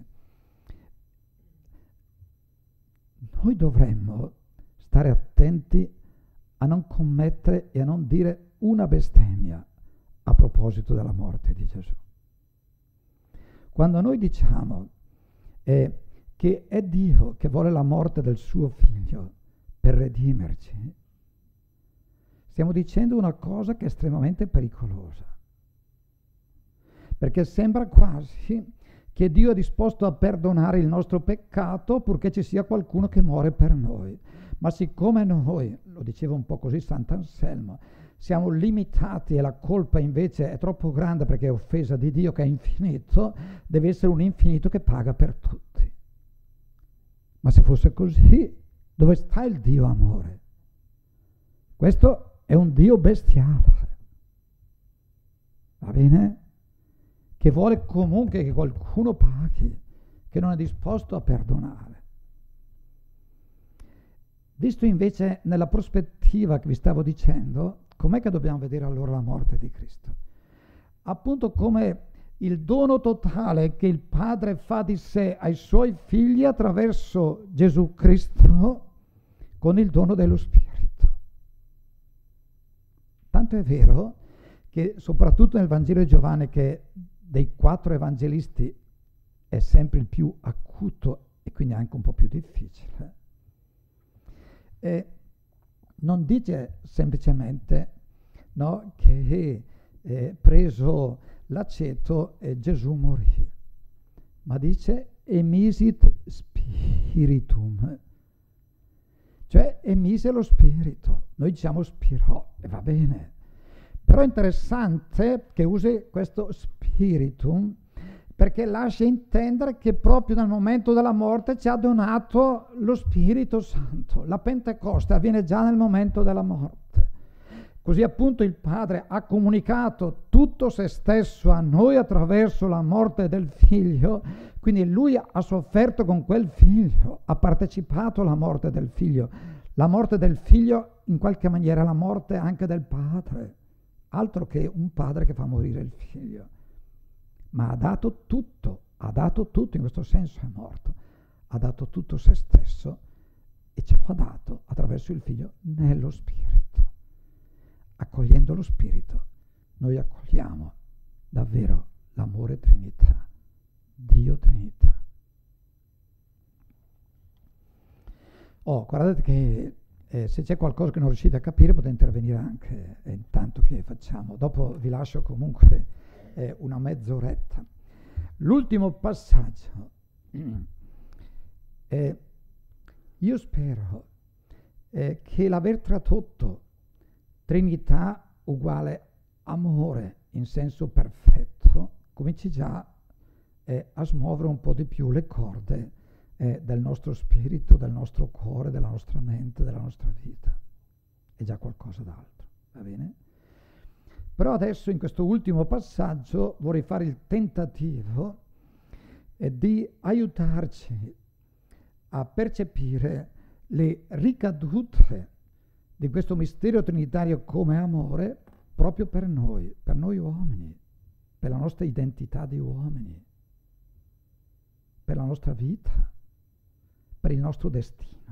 Noi dovremmo stare attenti a non commettere e a non dire una bestemmia a proposito della morte di Gesù. Quando noi diciamo eh, che è Dio che vuole la morte del suo figlio per redimerci, stiamo dicendo una cosa che è estremamente pericolosa. Perché sembra quasi che Dio è disposto a perdonare il nostro peccato purché ci sia qualcuno che muore per noi. Ma siccome noi, lo diceva un po' così Sant'Anselmo, siamo limitati e la colpa invece è troppo grande perché è offesa di Dio che è infinito, deve essere un infinito che paga per tutti. Ma se fosse così, dove sta il Dio amore? Questo è un Dio bestiale. Va bene? Che vuole comunque che qualcuno paghi, che non è disposto a perdonare. Visto invece nella prospettiva che vi stavo dicendo, com'è che dobbiamo vedere allora la morte di Cristo? Appunto come il dono totale che il Padre fa di sé ai suoi figli attraverso Gesù Cristo con il dono dello Spirito. Tanto è vero che soprattutto nel Vangelo di Giovanni, che dei quattro evangelisti è sempre il più acuto e quindi anche un po' più difficile, e non dice semplicemente, no, che eh, preso l'aceto e Gesù morì, ma dice emisit spiritum, cioè emise lo spirito. Noi diciamo spirò e va bene, però è interessante che usi questo spiritum perché lascia intendere che proprio nel momento della morte ci ha donato lo Spirito Santo. La Pentecoste avviene già nel momento della morte. Così appunto il Padre ha comunicato tutto se stesso a noi attraverso la morte del Figlio, quindi Lui ha sofferto con quel Figlio, ha partecipato alla morte del Figlio. La morte del Figlio in qualche maniera è la morte anche del Padre, altro che un padre che fa morire il Figlio. Ma ha dato tutto, ha dato tutto, in questo senso è morto, ha dato tutto se stesso e ce lo ha dato attraverso il Figlio nello Spirito. Accogliendo lo Spirito, noi accogliamo davvero l'amore Trinità, Dio Trinità. Oh, guardate che eh, se c'è qualcosa che non riuscite a capire potete intervenire anche eh, intanto che facciamo. Dopo vi lascio comunque eh, una mezz'oretta. L'ultimo passaggio. Eh, io spero eh, che l'aver tradotto Trinità uguale amore in senso perfetto cominci già eh, a smuovere un po' di più le corde eh, del nostro spirito, del nostro cuore, della nostra mente, della nostra vita. È già qualcosa d'altro, va bene? Però adesso in questo ultimo passaggio vorrei fare il tentativo eh, di aiutarci a percepire le ricadute di questo mistero trinitario come amore proprio per noi, per noi uomini, per la nostra identità di uomini, per la nostra vita, per il nostro destino.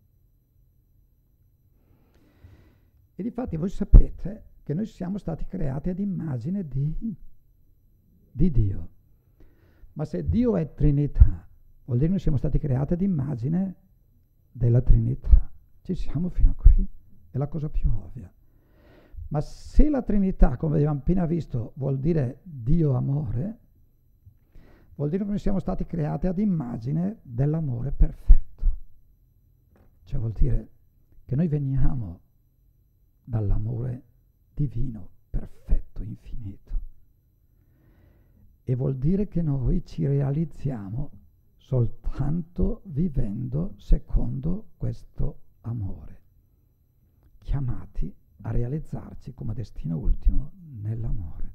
E difatti voi sapete che noi siamo stati creati ad immagine di, di Dio. Ma se Dio è Trinità, vuol dire che noi siamo stati creati ad immagine della Trinità. Ci siamo fino a qui. È la cosa più ovvia. Ma se la Trinità, come abbiamo appena visto, vuol dire Dio amore, vuol dire che noi siamo stati creati ad immagine dell'amore perfetto. Cioè vuol dire che noi veniamo dall'amore divino, perfetto, infinito. E vuol dire che noi ci realizziamo soltanto vivendo secondo questo amore, chiamati a realizzarci come destino ultimo nell'amore.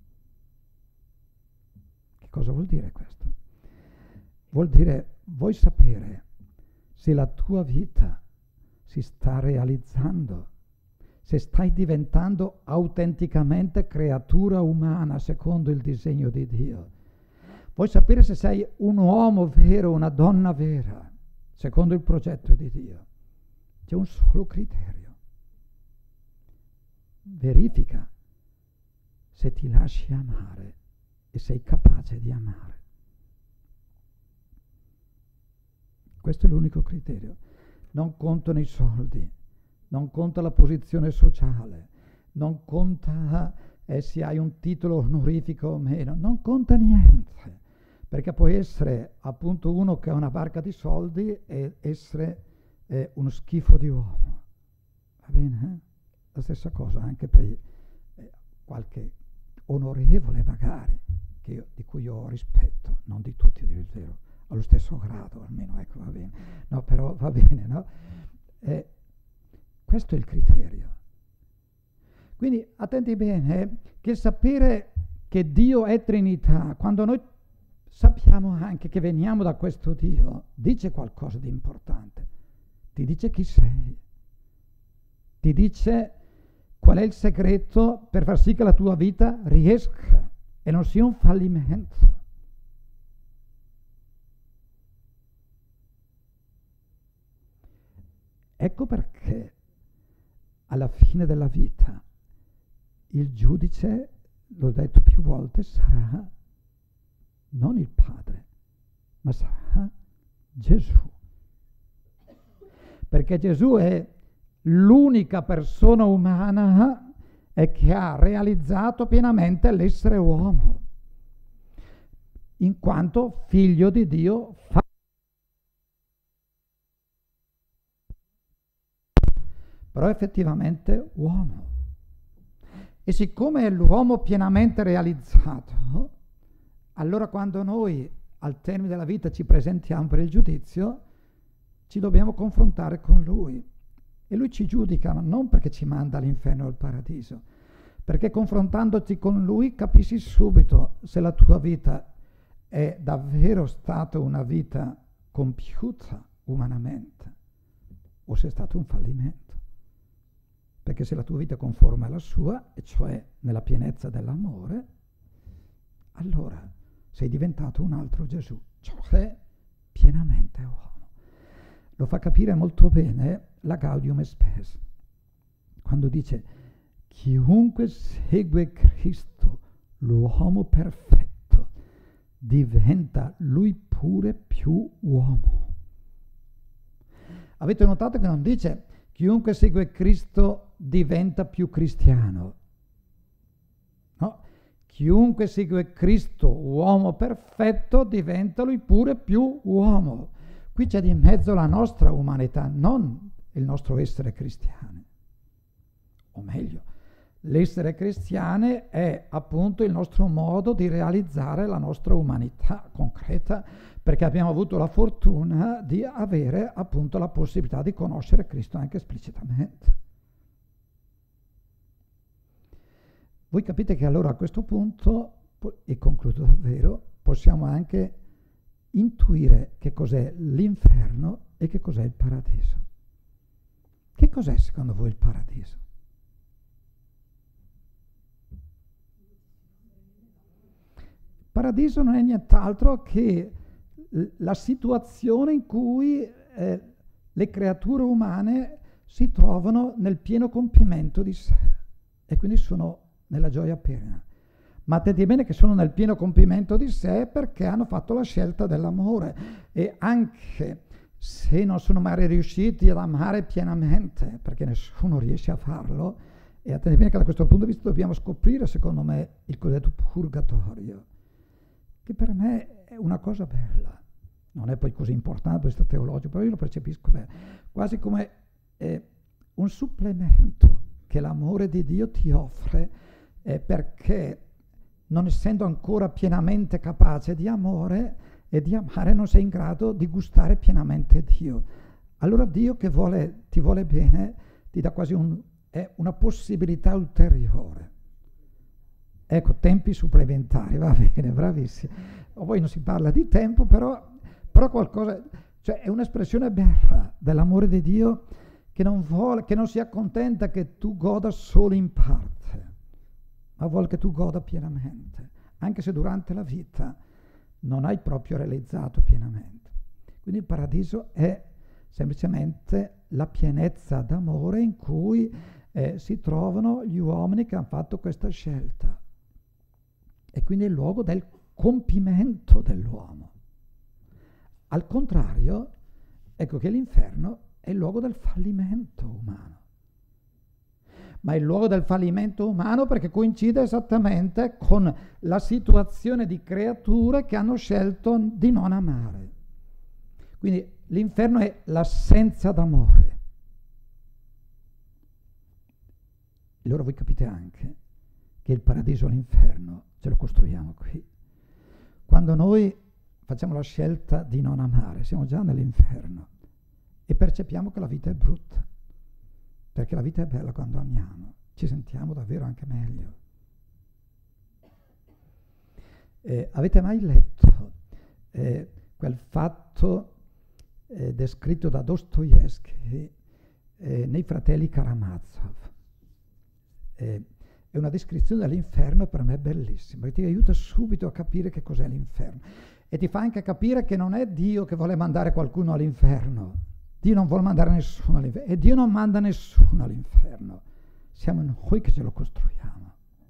Che cosa vuol dire questo? Vuol dire, vuoi sapere se la tua vita si sta realizzando, se stai diventando autenticamente creatura umana secondo il disegno di Dio. Vuoi sapere se sei un uomo vero, una donna vera, secondo il progetto di Dio? C'è un solo criterio. Verifica se ti lasci amare e sei capace di amare. Questo è l'unico criterio. Non contano i soldi, non conta la posizione sociale, non conta eh, se hai un titolo onorifico o meno, non conta niente, perché puoi essere appunto uno che ha una barca di soldi e essere eh, uno schifo di uomo. Va bene? La stessa cosa anche per eh, qualche onorevole magari, che io, di cui io ho rispetto, non di tutti a dire il vero, allo stesso grado almeno, ecco, va bene. No, però va bene, no? Eh, questo è il criterio. Quindi attenti bene che sapere che Dio è Trinità, quando noi sappiamo anche che veniamo da questo Dio, dice qualcosa di importante. Ti dice chi sei. Ti dice qual è il segreto per far sì che la tua vita riesca e non sia un fallimento. Ecco perché alla fine della vita il giudice, l'ho detto più volte, sarà non il Padre, ma sarà Gesù. Perché Gesù è l'unica persona umana e che ha realizzato pienamente l'essere uomo, in quanto figlio di Dio, fa però effettivamente uomo. E siccome è l'uomo pienamente realizzato, allora quando noi al termine della vita ci presentiamo per il giudizio, ci dobbiamo confrontare con Lui. E Lui ci giudica, ma non perché ci manda all'inferno o al paradiso, perché confrontandoti con Lui capisci subito se la tua vita è davvero stata una vita compiuta umanamente o se è stato un fallimento. Perché se la tua vita è conforme alla sua, e cioè nella pienezza dell'amore, allora sei diventato un altro Gesù, cioè pienamente uomo. Lo fa capire molto bene la Gaudium Spes, quando dice: chiunque segue Cristo, l'uomo perfetto, diventa lui pure più uomo. Avete notato che non dice chiunque segue Cristo diventa più cristiano. No, chiunque segue Cristo, uomo perfetto, diventa lui pure più uomo. Qui c'è di mezzo la nostra umanità, non il nostro essere cristiani. O meglio, l'essere cristiani è appunto il nostro modo di realizzare la nostra umanità concreta, perché abbiamo avuto la fortuna di avere appunto la possibilità di conoscere Cristo anche esplicitamente. Voi capite che allora a questo punto, e concludo davvero, possiamo anche intuire che cos'è l'inferno e che cos'è il paradiso. Che cos'è secondo voi il paradiso? Il paradiso non è nient'altro che la situazione in cui eh, le creature umane si trovano nel pieno compimento di sé e quindi sono nella gioia piena. Ma attenti bene che sono nel pieno compimento di sé perché hanno fatto la scelta dell'amore, e anche se non sono mai riusciti ad amare pienamente, perché nessuno riesce a farlo, e attenti bene che da questo punto di vista dobbiamo scoprire, secondo me, il cosiddetto purgatorio, che per me è una cosa bella. Non è poi così importante questo teologico, però io lo percepisco bene, quasi come eh, un supplemento che l'amore di Dio ti offre è perché, non essendo ancora pienamente capace di amore e di amare, non sei in grado di gustare pienamente Dio. Allora Dio, che vuole, ti vuole bene, ti dà quasi un, è una possibilità ulteriore. Ecco, tempi supplementari, va bene, bravissimi. O poi non si parla di tempo, però, però qualcosa, cioè è un'espressione bella dell'amore di Dio, che non vuole, che non si accontenta che tu goda solo in parte, ma vuole che tu goda pienamente, anche se durante la vita non hai proprio realizzato pienamente. Quindi il paradiso è semplicemente la pienezza d'amore in cui eh, si trovano gli uomini che hanno fatto questa scelta. E quindi è il luogo del compimento dell'uomo. Al contrario, ecco che l'inferno è il luogo del fallimento umano. Ma è il luogo del fallimento umano perché coincide esattamente con la situazione di creature che hanno scelto di non amare. Quindi l'inferno è l'assenza d'amore. Allora voi capite anche che il paradiso e l'inferno ce lo costruiamo qui. Quando noi facciamo la scelta di non amare, siamo già nell'inferno e percepiamo che la vita è brutta, perché la vita è bella quando amiamo, ci sentiamo davvero anche meglio. Eh, avete mai letto eh, quel fatto eh, descritto da Dostoevsky eh, nei Fratelli Karamazov? Eh, È una descrizione dell'inferno per me bellissima, che ti aiuta subito a capire che cos'è l'inferno. E ti fa anche capire che non è Dio che vuole mandare qualcuno all'inferno. Dio non vuole mandare nessuno all'inferno. E Dio non manda nessuno all'inferno. Siamo noi che ce lo costruiamo.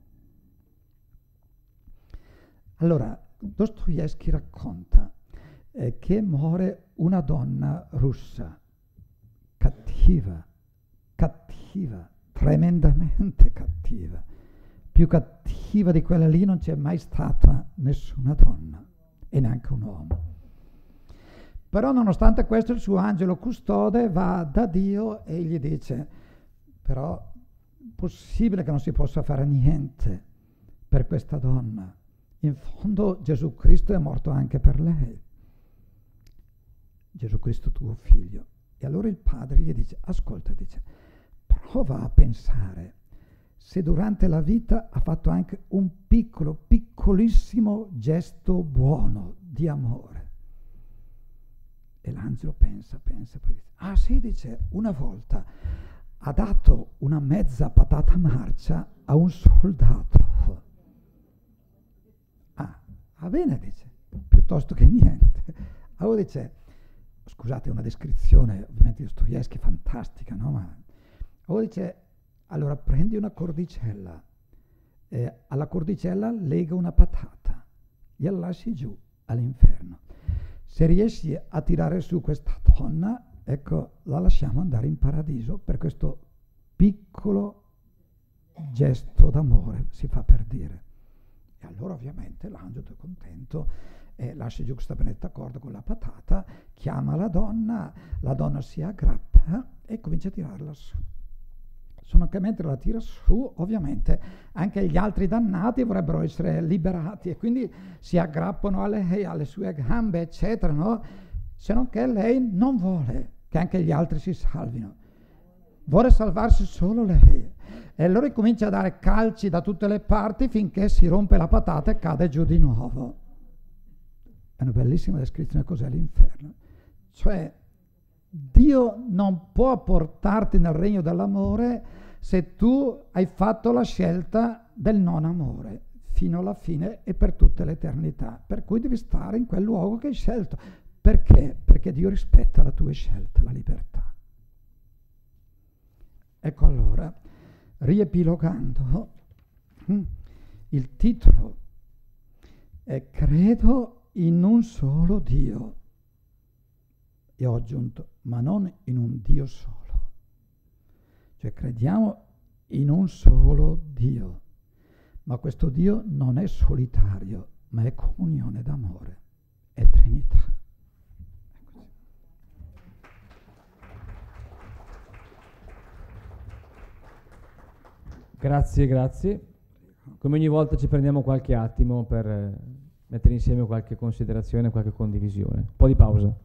Allora, Dostoevsky racconta eh, che muore una donna russa, cattiva, cattiva, tremendamente cattiva. Più cattiva di quella lì non c'è mai stata nessuna donna e neanche un uomo. Però nonostante questo il suo angelo custode va da Dio e gli dice: però è possibile che non si possa fare niente per questa donna. In fondo Gesù Cristo è morto anche per lei. Gesù Cristo tuo figlio. E allora il padre gli dice: ascolta, dice, prova a pensare se durante la vita ha fatto anche un piccolo, piccolissimo gesto buono di amore. E l'angelo pensa, pensa, poi dice: ah sì, dice, una volta ha dato una mezza patata marcia a un soldato. Ah, va bene, dice, piuttosto che niente. Allora dice, scusate, è una descrizione ovviamente di Dostoevsky fantastica, no? Ma allora dice, allora prendi una cordicella, eh, alla cordicella lega una patata, gliela lasci giù all'inferno. Se riesci a tirare su questa donna, ecco, la lasciamo andare in paradiso per questo piccolo gesto d'amore, si fa per dire. E allora ovviamente l'angelo è contento, eh, lascia giù questa benedetta corda con la patata, chiama la donna, la donna si aggrappa e comincia a tirarla su. Solo che mentre la tira su, ovviamente anche gli altri dannati vorrebbero essere liberati e quindi si aggrappano a lei, alle sue gambe, eccetera, no? Se non che lei non vuole che anche gli altri si salvino. Vuole salvarsi solo lei. E allora comincia a dare calci da tutte le parti finché si rompe la patata e cade giù di nuovo. È una bellissima descrizione cos'è l'inferno. Cioè, Dio non può portarti nel regno dell'amore se tu hai fatto la scelta del non amore fino alla fine e per tutta l'eternità. Per cui devi stare in quel luogo che hai scelto. Perché? Perché Dio rispetta la tua scelta, la libertà. Ecco allora, riepilogando, il titolo è Credo in un solo Dio. E ho aggiunto, ma non in un Dio solo. Cioè crediamo in un solo Dio, ma questo Dio non è solitario, ma è comunione d'amore, è Trinità. È così. Grazie, grazie. Come ogni volta ci prendiamo qualche attimo per eh, mettere insieme qualche considerazione, qualche condivisione. Un po' di pausa.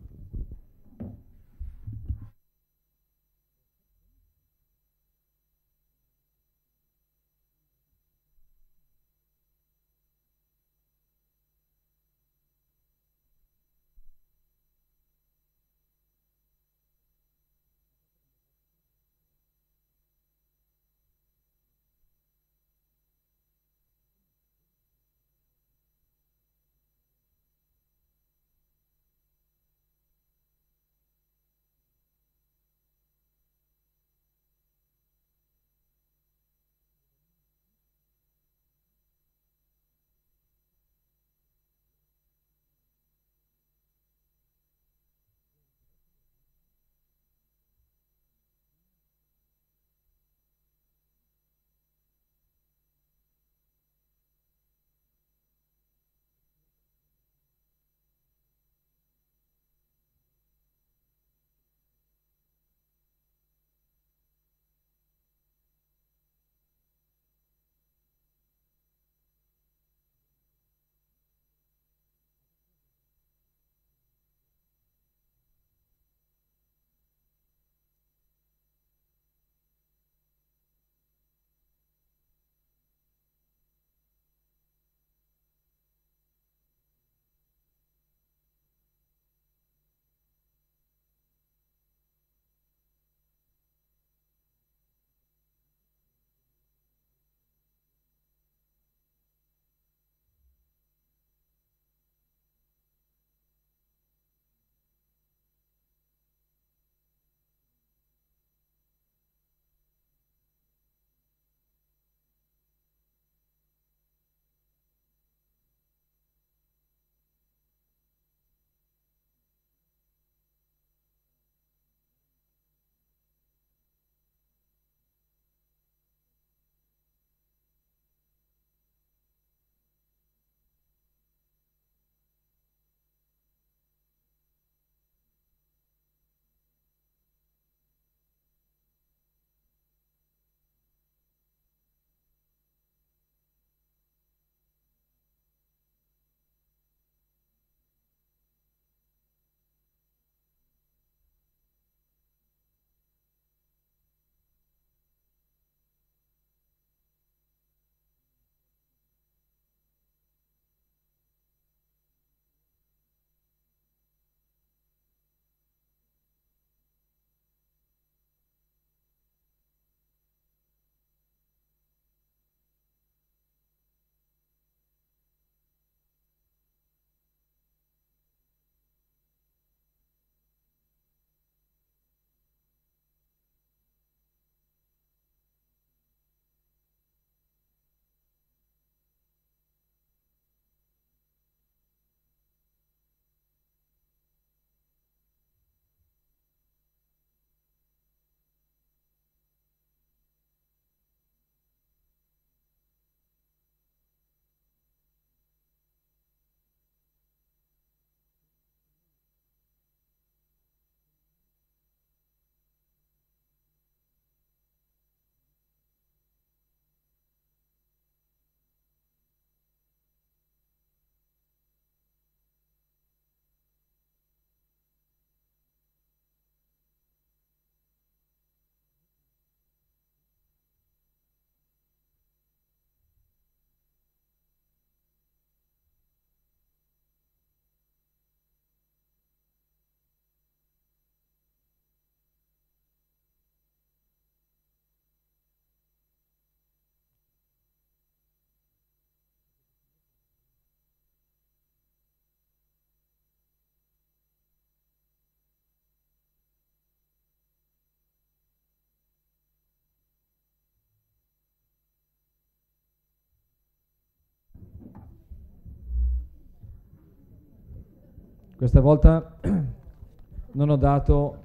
Questa volta non ho dato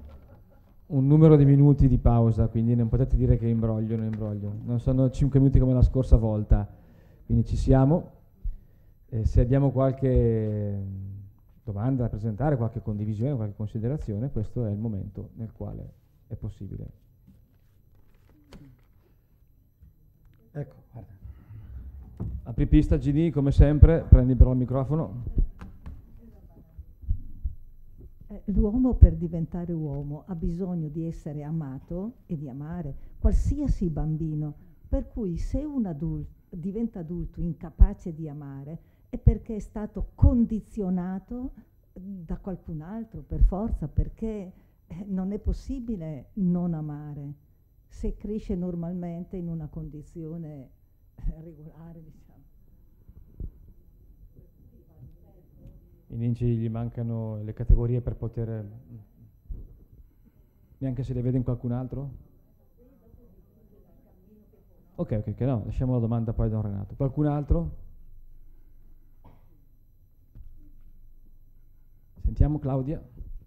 un numero di minuti di pausa, quindi non potete dire che imbroglio, non imbroglio. Non sono cinque minuti come la scorsa volta, quindi ci siamo. E se abbiamo qualche domanda da presentare, qualche condivisione, qualche considerazione, questo è il momento nel quale è possibile. Ecco, guarda. Apri pista, Gini, come sempre, prendi però il microfono. Eh, l'uomo per diventare uomo ha bisogno di essere amato e di amare qualsiasi bambino, per cui se un adulto diventa adulto incapace di amare è perché è stato condizionato da qualcun altro per forza, perché eh, non è possibile non amare se cresce normalmente in una condizione eh, regolare, diciamo. I Ninci gli mancano le categorie per poter, neanche se le vede in qualcun altro? Ok, ok, ok, no, lasciamo la domanda poi a Don Renato. Qualcun altro? Sentiamo Claudia.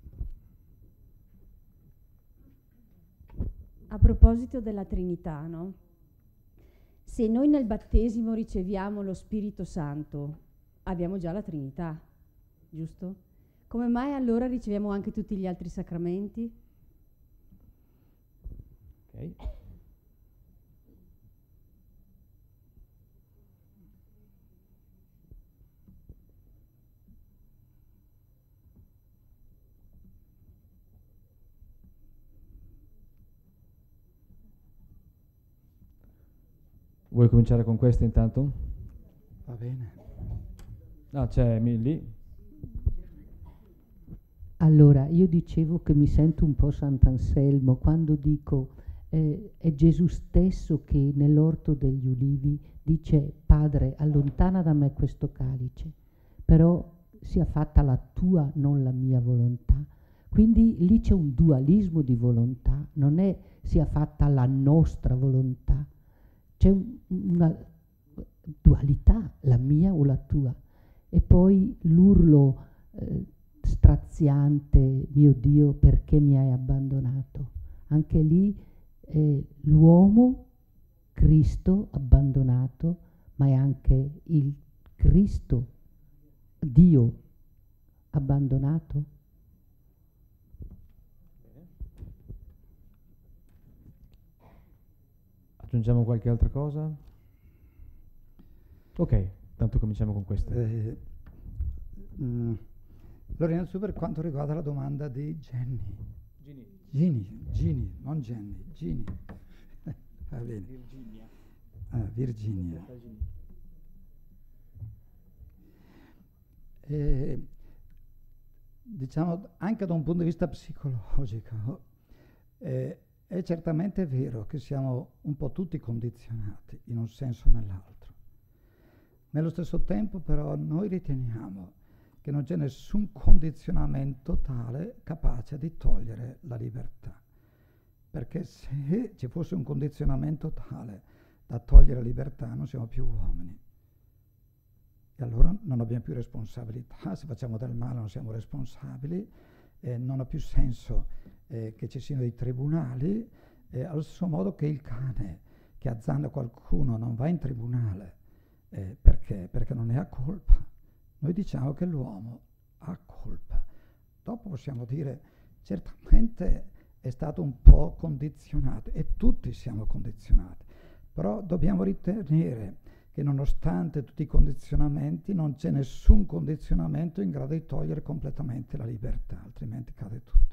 A proposito della Trinità, no? Se noi nel battesimo riceviamo lo Spirito Santo, abbiamo già la Trinità, giusto? Come mai allora riceviamo anche tutti gli altri sacramenti? Ok. Vuoi cominciare con questa intanto? Va bene. Ah, c'è lì. Allora, io dicevo che mi sento un po' Sant'Anselmo quando dico eh, è Gesù stesso che nell'orto degli ulivi dice: Padre, allontana da me questo calice, però sia fatta la tua, non la mia volontà. Quindi lì c'è un dualismo di volontà, non è sia fatta la nostra volontà, c'è un, una dualità, la mia o la tua. E poi l'urlo eh, straziante, mio Dio, perché mi hai abbandonato? Anche lì eh, l'uomo, Cristo abbandonato, ma è anche il Cristo, Dio abbandonato. Aggiungiamo qualche altra cosa? Ok, tanto cominciamo con queste. Eh, mm, allora, innanzitutto per quanto riguarda la domanda di Jenny. Gini. Gini, Gini, non Jenny, Gini. Va bene. Virginia. Ah, Virginia. Eh, diciamo, anche da un punto di vista psicologico, eh, è certamente vero che siamo un po' tutti condizionati in un senso o nell'altro. Nello stesso tempo però noi riteniamo che non c'è nessun condizionamento tale capace di togliere la libertà. Perché se ci fosse un condizionamento tale da togliere la libertà non siamo più uomini. E allora non abbiamo più responsabilità, se facciamo del male non siamo responsabili, eh, non ha più senso eh, che ci siano dei tribunali, eh, allo stesso modo che il cane che azzanna qualcuno non va in tribunale. Eh, perché? Perché non ne ha colpa. Noi diciamo che l'uomo ha colpa. Dopo possiamo dire, certamente è stato un po' condizionato, e tutti siamo condizionati, però dobbiamo ritenere che nonostante tutti i condizionamenti non c'è nessun condizionamento in grado di togliere completamente la libertà, altrimenti cade tutto.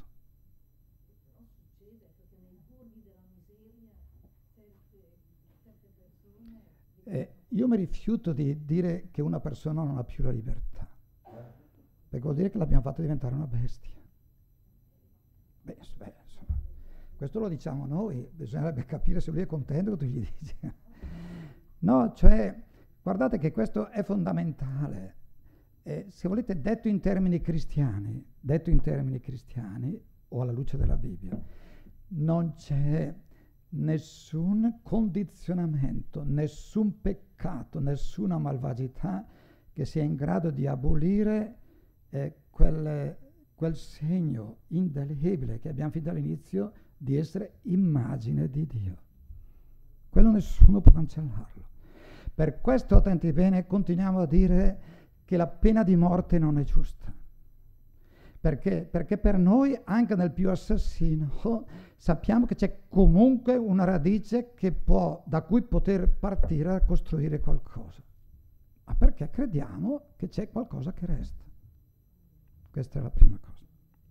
Eh, io mi rifiuto di dire che una persona non ha più la libertà, perché vuol dire che l'abbiamo fatta diventare una bestia. Beh, beh, insomma, questo lo diciamo noi, bisognerebbe capire se lui è contento che tu gli dici. No, cioè, guardate che questo è fondamentale. Eh, se volete, detto in termini cristiani, detto in termini cristiani, o alla luce della Bibbia, non c'è nessun condizionamento, nessun peccato, nessuna malvagità che sia in grado di abolire eh, quel, quel segno indelebile che abbiamo fin dall'inizio di essere immagine di Dio. Quello nessuno può cancellarlo. Per questo, attenti bene, continuiamo a dire che la pena di morte non è giusta. Perché? Perché per noi, anche nel più assassino, sappiamo che c'è comunque una radice che può, da cui poter partire a costruire qualcosa. Ma perché crediamo che c'è qualcosa che resta. Questa è la prima cosa.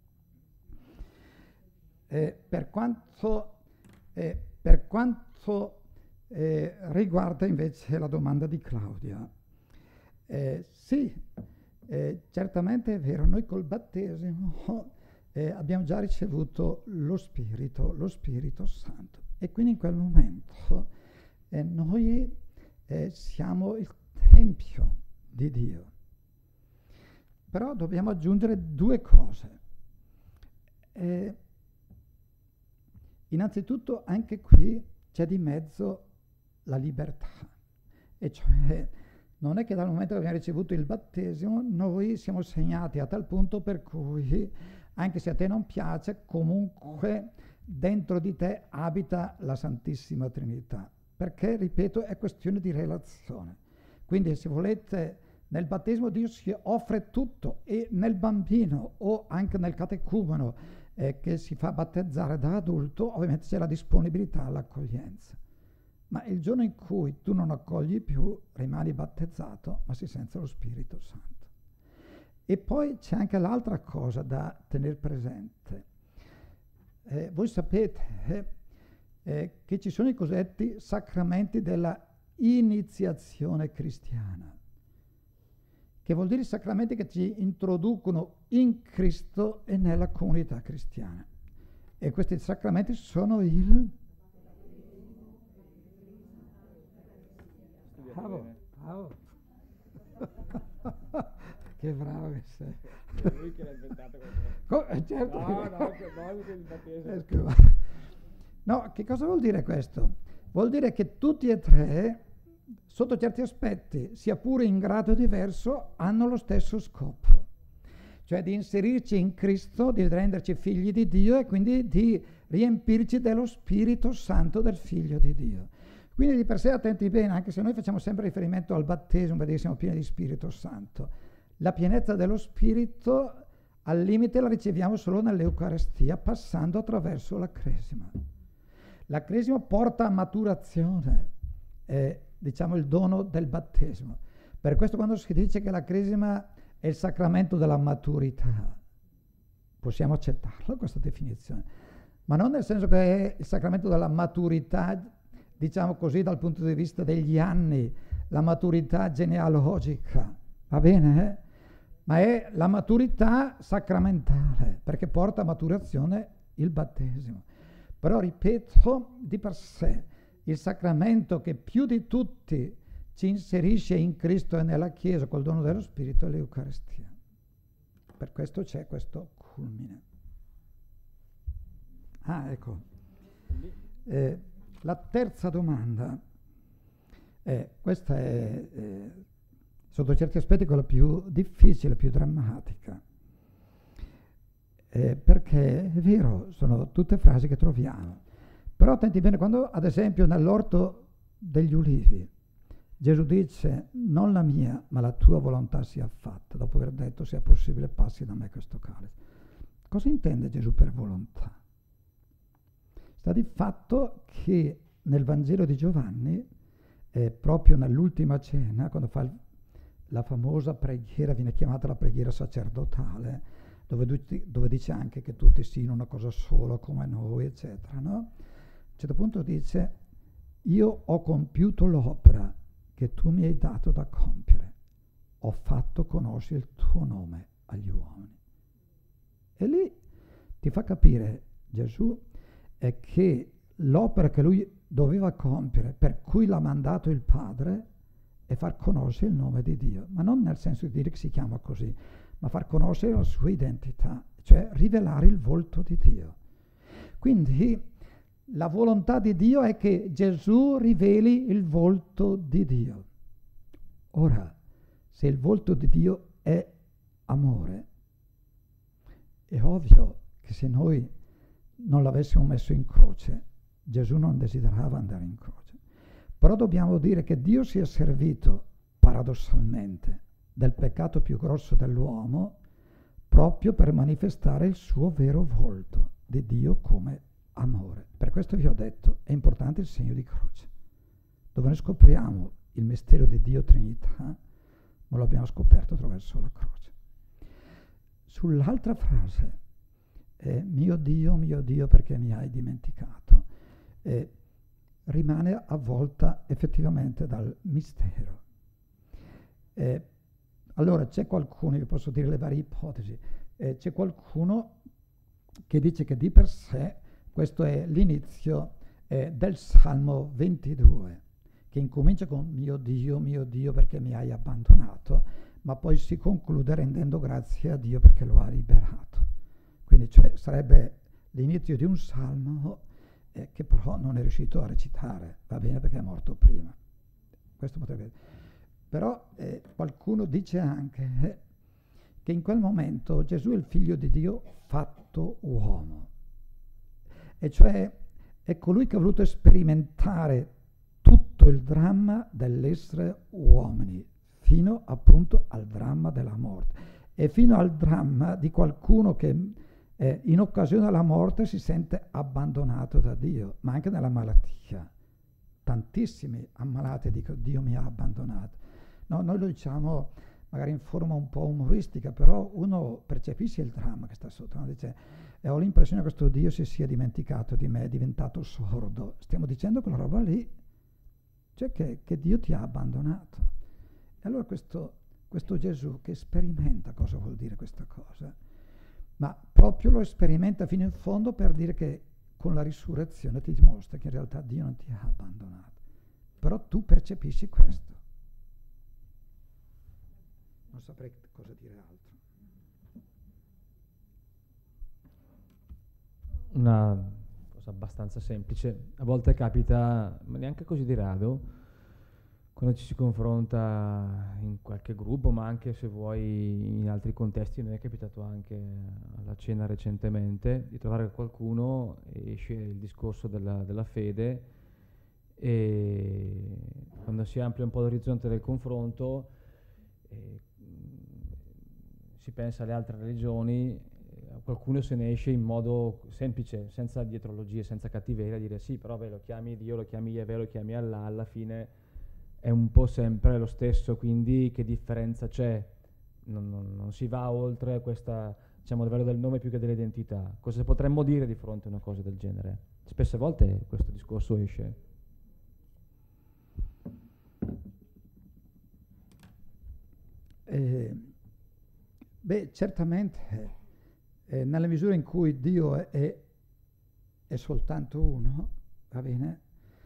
Eh, per quanto, eh, per quanto eh, riguarda invece la domanda di Claudia, eh, sì, Eh, certamente è vero, noi col battesimo eh, abbiamo già ricevuto lo Spirito, lo Spirito Santo, e quindi in quel momento eh, noi eh, siamo il Tempio di Dio. Però dobbiamo aggiungere due cose. Eh, innanzitutto anche qui c'è di mezzo la libertà, e cioè non è che dal momento che abbiamo ricevuto il battesimo noi siamo segnati a tal punto per cui, anche se a te non piace, comunque dentro di te abita la Santissima Trinità. Perché, ripeto, è questione di relazione. Quindi, se volete, nel battesimo Dio si offre tutto, e nel bambino o anche nel catecumeno eh, che si fa battezzare da adulto, ovviamente c'è la disponibilità all'accoglienza. Ma il giorno in cui tu non accogli più, rimani battezzato, ma sei senza lo Spirito Santo. E poi c'è anche l'altra cosa da tenere presente. Eh, voi sapete eh, eh, che ci sono i cosiddetti sacramenti della iniziazione cristiana, che vuol dire sacramenti che ci introducono in Cristo e nella comunità cristiana. E questi sacramenti sono il... Bravo, bravo. Che bravo che sei. È lui che l'ha inventato Co- eh, certo. No, no, che no, che il battesimo. Eh, scusa. No, che cosa vuol dire questo? Vuol dire che tutti e tre, sotto certi aspetti, sia pure in grado diverso, hanno lo stesso scopo. Cioè di inserirci in Cristo, di renderci figli di Dio e quindi di riempirci dello Spirito Santo del Figlio di Dio. Quindi di per sé attenti bene, anche se noi facciamo sempre riferimento al battesimo perché siamo pieni di Spirito Santo, la pienezza dello Spirito al limite la riceviamo solo nell'Eucaristia, passando attraverso la cresima. La cresima porta a maturazione, è, diciamo, il dono del battesimo. Per questo quando si dice che la cresima è il sacramento della maturità, possiamo accettarla questa definizione, ma non nel senso che è il sacramento della maturità, diciamo così, dal punto di vista degli anni, la maturità genealogica, va bene? Eh? Ma è la maturità sacramentale, perché porta a maturazione il battesimo. Però, ripeto, di per sé, il sacramento che più di tutti ci inserisce in Cristo e nella Chiesa col dono dello Spirito è l'Eucaristia. Per questo c'è questo culmine. Ah, ecco. Eh, La terza domanda, eh, questa è eh, sotto certi aspetti quella più difficile, più drammatica, eh, perché è vero, sono tutte frasi che troviamo, però attenti bene, quando ad esempio nell'orto degli ulivi Gesù dice non la mia ma la tua volontà sia fatta, dopo aver detto se è possibile passi da me questo calice, cosa intende Gesù per volontà? Sta di fatto che nel Vangelo di Giovanni, eh, proprio nell'ultima cena, quando fa il, la famosa preghiera, viene chiamata la preghiera sacerdotale, dove, tutti, dove dice anche che tutti siano una cosa sola come noi, eccetera, no? A un certo punto dice, io ho compiuto l'opera che tu mi hai dato da compiere, ho fatto conoscere il tuo nome agli uomini. E lì ti fa capire Gesù è che l'opera che lui doveva compiere, per cui l'ha mandato il Padre, è far conoscere il nome di Dio, ma non nel senso di dire che si chiama così, ma far conoscere la sua identità, cioè rivelare il volto di Dio. Quindi la volontà di Dio è che Gesù riveli il volto di Dio. Ora, se il volto di Dio è amore, è ovvio che se noi non l'avessimo messo in croce, Gesù non desiderava andare in croce. Però dobbiamo dire che Dio si è servito, paradossalmente, del peccato più grosso dell'uomo proprio per manifestare il suo vero volto di Dio come amore. Per questo vi ho detto, è importante il segno di croce, dove noi scopriamo il mistero di Dio Trinità, ma lo abbiamo scoperto attraverso la croce. Sull'altra frase, eh, mio Dio, mio Dio, perché mi hai dimenticato, eh, rimane avvolta effettivamente dal mistero. Eh, allora c'è qualcuno, io posso dire le varie ipotesi, eh, c'è qualcuno che dice che di per sé questo è l'inizio eh, del Salmo ventidue, che incomincia con mio Dio, mio Dio, perché mi hai abbandonato, ma poi si conclude rendendo grazie a Dio perché lo ha liberato. Quindi cioè, sarebbe l'inizio di un salmo eh, che però non è riuscito a recitare, va bene, perché è morto prima. Questo potrebbe essere. Però eh, qualcuno dice anche eh, che in quel momento Gesù è il figlio di Dio fatto uomo, e cioè è colui che ha voluto sperimentare tutto il dramma dell'essere uomini, fino appunto al dramma della morte, e fino al dramma di qualcuno che eh, in occasione della morte si sente abbandonato da Dio, ma anche nella malattia. Tantissimi ammalati dicono Dio mi ha abbandonato. No, noi lo diciamo magari in forma un po' umoristica, però uno percepisce il dramma che sta sotto, no? Dice, e ho l'impressione che questo Dio si sia dimenticato di me, è diventato sordo. Stiamo dicendo quella roba lì, cioè che, che Dio ti ha abbandonato. E allora questo, questo Gesù che sperimenta cosa vuol dire questa cosa, ma proprio lo sperimenta fino in fondo per dire che con la risurrezione ti dimostra che in realtà Dio non ti ha abbandonato. Però tu percepisci questo. Non saprei cosa dire altro. Una cosa abbastanza semplice. A volte capita, ma neanche così di rado, quando ci si confronta in qualche gruppo, ma anche se vuoi in altri contesti, ne è capitato anche alla cena recentemente, di trovare qualcuno, esce il discorso della, della fede, e quando si amplia un po' l'orizzonte del confronto, eh, si pensa alle altre religioni, eh, qualcuno se ne esce in modo semplice, senza dietrologie, senza cattiveria, a dire sì, però beh, lo chiami Dio, lo chiami Yahweh, lo chiami Allah, alla fine è un po' sempre lo stesso, quindi che differenza c'è? Non, non, non si va oltre questa, diciamo, livello del nome più che dell'identità. Cosa potremmo dire di fronte a una cosa del genere? Spesse volte questo discorso esce. Eh, beh, certamente, eh, nella misura in cui Dio è, è, è soltanto uno, va bene?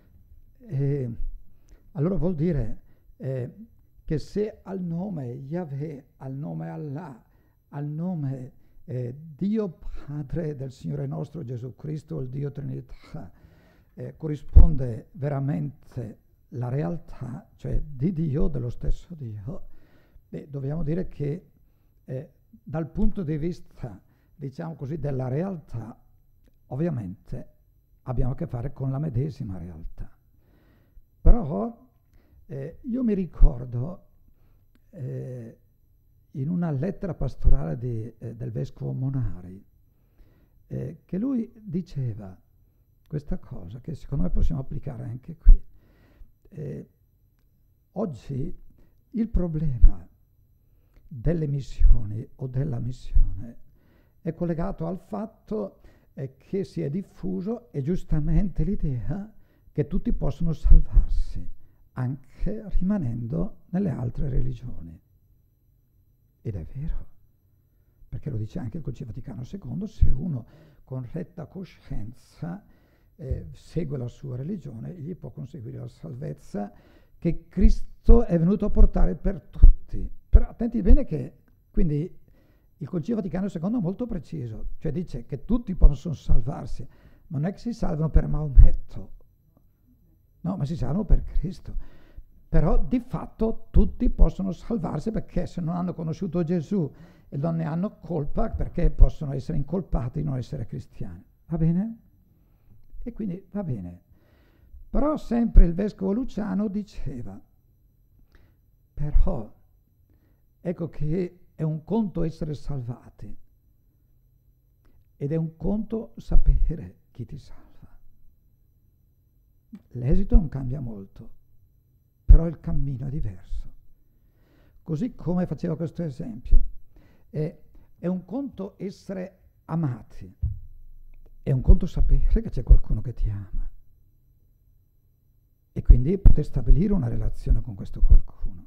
Eh, allora vuol dire eh, che se al nome Yahweh, al nome Allah, al nome eh, Dio Padre del Signore nostro Gesù Cristo, il Dio Trinità, eh, corrisponde veramente la realtà, cioè di Dio, dello stesso Dio, beh, dobbiamo dire che eh, dal punto di vista, diciamo così, della realtà, ovviamente abbiamo a che fare con la medesima realtà. Però eh, io mi ricordo eh, in una lettera pastorale di, eh, del vescovo Monari eh, che lui diceva questa cosa che secondo me possiamo applicare anche qui. Eh, oggi il problema delle missioni o della missione è collegato al fatto eh, che si è diffuso, e giustamente, l'idea che tutti possono salvarsi anche rimanendo nelle altre religioni. Ed è vero, perché lo dice anche il Concilio Vaticano secondo, se uno con retta coscienza eh, segue la sua religione, gli può conseguire la salvezza che Cristo è venuto a portare per tutti. Però attenti bene che quindi il Concilio Vaticano secondo è molto preciso, cioè dice che tutti possono salvarsi, ma non è che si salvano per Maometto, no, ma si salvano per Cristo. Però di fatto tutti possono salvarsi, perché se non hanno conosciuto Gesù e non ne hanno colpa, perché possono essere incolpati di non essere cristiani. Va bene? E quindi va bene. Però sempre il vescovo Luciano diceva, però ecco che è un conto essere salvati ed è un conto sapere chi ti salva. L'esito non cambia molto, però il cammino è diverso. Così come facevo questo esempio, è, è un conto essere amati, è un conto sapere che c'è qualcuno che ti ama e quindi poter stabilire una relazione con questo qualcuno.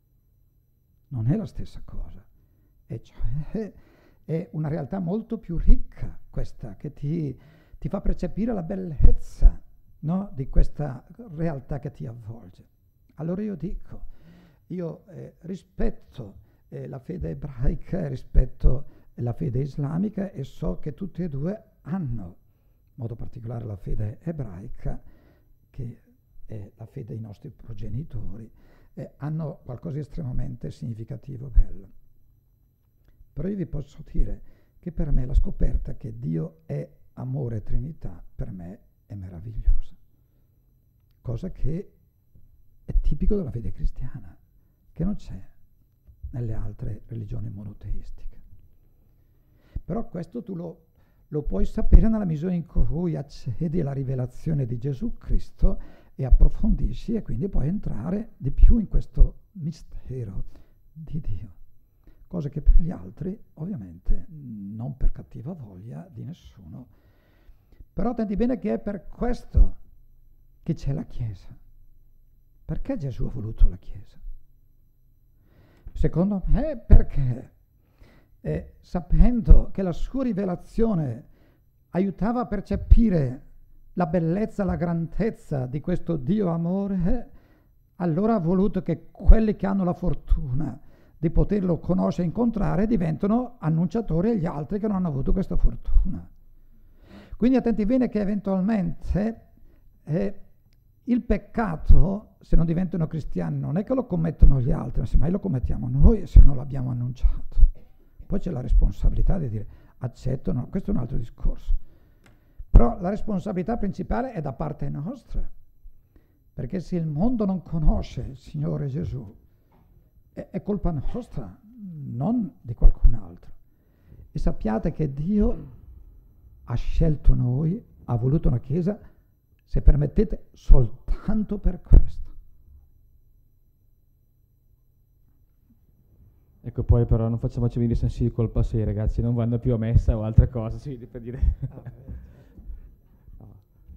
Non è la stessa cosa, e cioè è una realtà molto più ricca questa, che ti, ti fa percepire la bellezza, no, di questa realtà che ti avvolge. Allora io dico, io eh, rispetto eh, la fede ebraica e rispetto la fede islamica e so che tutti e due hanno, in modo particolare la fede ebraica, che è la fede dei nostri progenitori, eh, hanno qualcosa di estremamente significativo, bello. Però io vi posso dire che per me la scoperta che Dio è amore e Trinità, per me è meravigliosa. Cosa che è tipico della fede cristiana, che non c'è nelle altre religioni monoteistiche. Però questo tu lo, lo puoi sapere nella misura in cui accedi alla rivelazione di Gesù Cristo e approfondisci e quindi puoi entrare di più in questo mistero di Dio. Cosa che per gli altri, ovviamente, non per cattiva voglia di nessuno. Però attenti bene che è per questo che c'è la Chiesa. Perché Gesù ha voluto la Chiesa? Secondo me perché, eh, sapendo che la sua rivelazione aiutava a percepire la bellezza, la grandezza di questo Dio amore, allora ha voluto che quelli che hanno la fortuna di poterlo conoscere e incontrare diventano annunciatori agli altri che non hanno avuto questa fortuna. Quindi attenti bene che eventualmente eh, il peccato, se non diventano cristiani, non è che lo commettono gli altri, ma semmai lo commettiamo noi se non l'abbiamo annunciato. Poi c'è la responsabilità di dire accetto, no, questo è un altro discorso. Però la responsabilità principale è da parte nostra, perché se il mondo non conosce il Signore Gesù, è, è colpa nostra, non di qualcun altro. E sappiate che Dio ha scelto noi, ha voluto una Chiesa, se permettete, soltanto per questo. Ecco, poi però non facciamoci venire sensi di colpa se i ragazzi non vanno più a messa o altre cose, sì, per dire. No.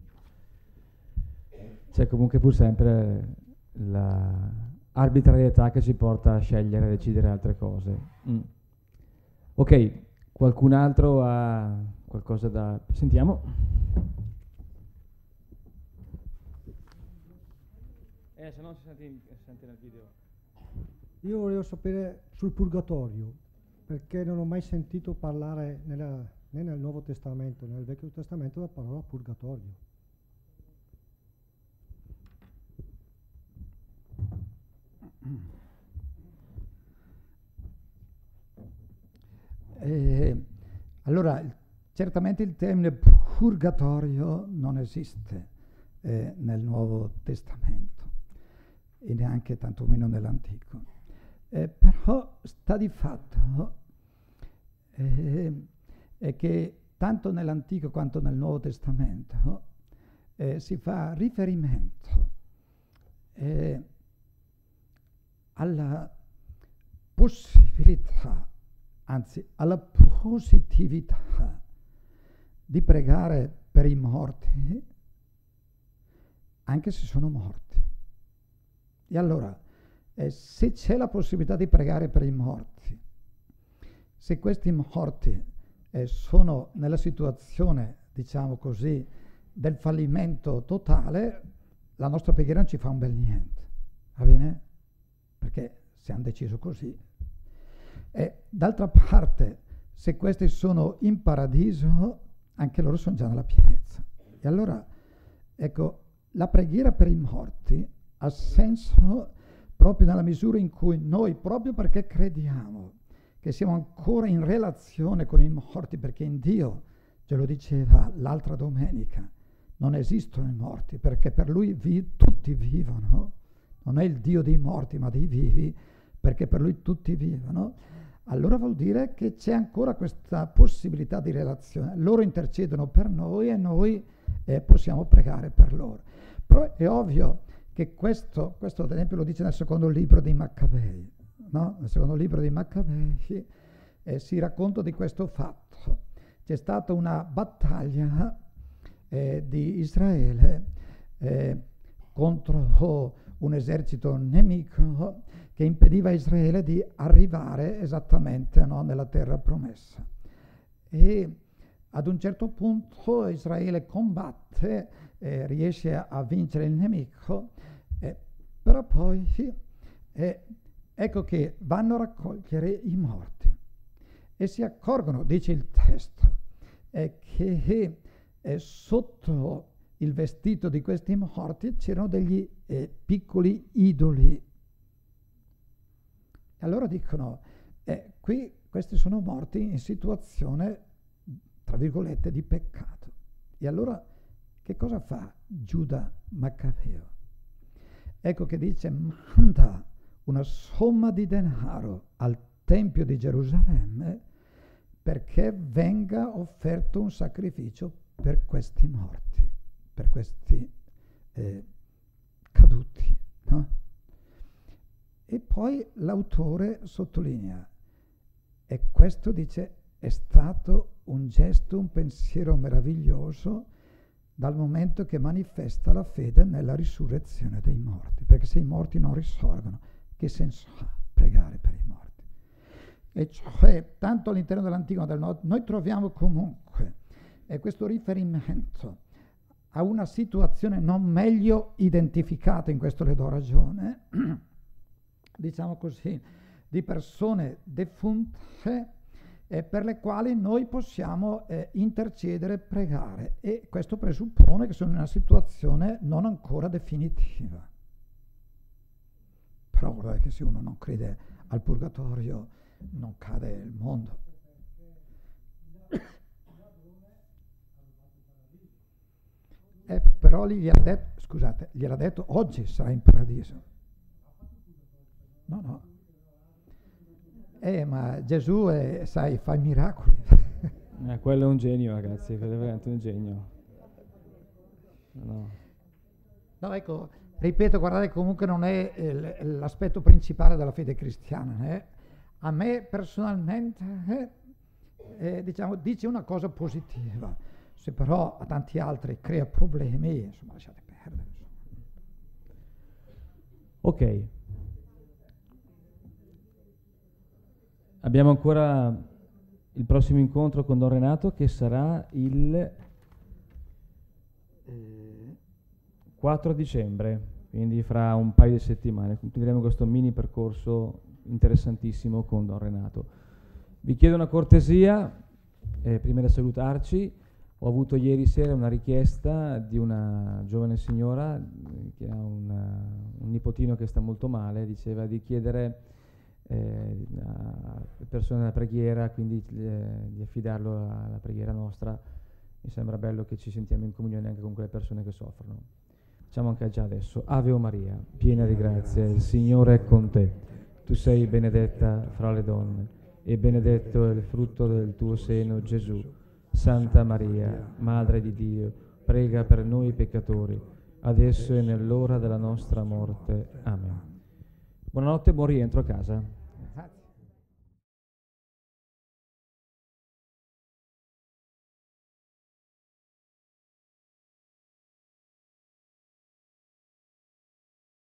C'è comunque pur sempre l'arbitrarietà che ci porta a scegliere e decidere altre cose. Mm. Ok, qualcun altro ha qualcosa da... Sentiamo. Eh, se no si sente, si sente nel video. Io volevo sapere sul purgatorio, perché non ho mai sentito parlare nella, né nel Nuovo Testamento né nel Vecchio Testamento la parola purgatorio. Eh, allora, il, certamente il termine purgatorio non esiste eh, nel Nuovo Testamento e neanche tantomeno nell'Antico. Eh, però sta di fatto eh, è che tanto nell'Antico quanto nel Nuovo Testamento eh, si fa riferimento eh, alla possibilità, anzi alla positività di pregare per i morti anche se sono morti. E allora, eh, se c'è la possibilità di pregare per i morti, se questi morti eh, sono nella situazione, diciamo così, del fallimento totale, la nostra preghiera non ci fa un bel niente, va bene? Perché se hanno deciso così. E d'altra parte, se questi sono in paradiso, anche loro sono già nella pienezza. E allora, ecco, la preghiera per i morti ha senso proprio nella misura in cui noi, proprio perché crediamo che siamo ancora in relazione con i morti, perché in Dio, ce lo diceva l'altra domenica, non esistono i morti, perché per Lui vi, tutti vivono, non è il Dio dei morti ma dei vivi, perché per Lui tutti vivono. allora vuol dire che c'è ancora questa possibilità di relazione. Loro intercedono per noi e noi eh, possiamo pregare per loro. Però è ovvio che questo, questo ad esempio lo dice nel secondo libro di Maccabei, no? Nel secondo libro di Maccabei eh, si racconta di questo fatto. C'è stata una battaglia eh, di Israele eh, contro un esercito nemico che impediva a Israele di arrivare esattamente, no, nella terra promessa. E ad un certo punto Israele combatte, eh, riesce a, a vincere il nemico, eh, però poi eh, ecco che vanno a raccogliere i morti e si accorgono, dice il testo, eh, che eh, sotto il vestito di questi morti c'erano degli eh, piccoli idoli. E allora dicono, eh, qui questi sono morti in situazione, tra virgolette, di peccato. E allora che cosa fa Giuda Maccabeo? Ecco che dice, manda una somma di denaro al Tempio di Gerusalemme perché venga offerto un sacrificio per questi morti, per questi eh, caduti, no? E poi l'autore sottolinea, e questo dice è stato un gesto, un pensiero meraviglioso dal momento che manifesta la fede nella risurrezione dei morti, perché se i morti non risorgono, che senso ha pregare per i morti? E cioè, tanto all'interno dell'Antico del Nuovo, noi troviamo comunque eh, questo riferimento a una situazione non meglio identificata, in questo le do ragione, diciamo così, di persone defunte eh, per le quali noi possiamo eh, intercedere e pregare, e questo presuppone che sono in una situazione non ancora definitiva. Però guardate che se uno non crede al purgatorio non cade il mondo. Eh, però gli ha detto, scusate, gliel'ha detto oggi sarà in paradiso. No, no. Eh, ma Gesù, è, sai, fa i miracoli. Eh, quello è un genio, ragazzi, quello è veramente un genio. No, no ecco, ripeto, guardate, comunque non è eh, l'aspetto principale della fede cristiana. Eh. A me personalmente, eh, eh, diciamo, dice una cosa positiva. Se però a tanti altri crea problemi, insomma, lasciate perdere. Insomma. Ok. Abbiamo ancora il prossimo incontro con Don Renato, che sarà il eh, quattro dicembre, quindi fra un paio di settimane. Continueremo questo mini percorso interessantissimo con Don Renato. Vi chiedo una cortesia, eh, prima di salutarci. Ho avuto ieri sera una richiesta di una giovane signora eh, che ha una, un nipotino che sta molto male, diceva di chiedere eh, a persone della preghiera, quindi eh, di affidarlo alla preghiera nostra. Mi sembra bello che ci sentiamo in comunione anche con quelle persone che soffrono. Facciamo anche già adesso. Ave o Maria, piena di grazia, il Signore è con te. Tu sei benedetta fra le donne e benedetto è il frutto del tuo seno, Gesù. Santa Maria, Madre di Dio, prega per noi peccatori, adesso e nell'ora della nostra morte. Amen. Buonanotte e buon rientro a casa.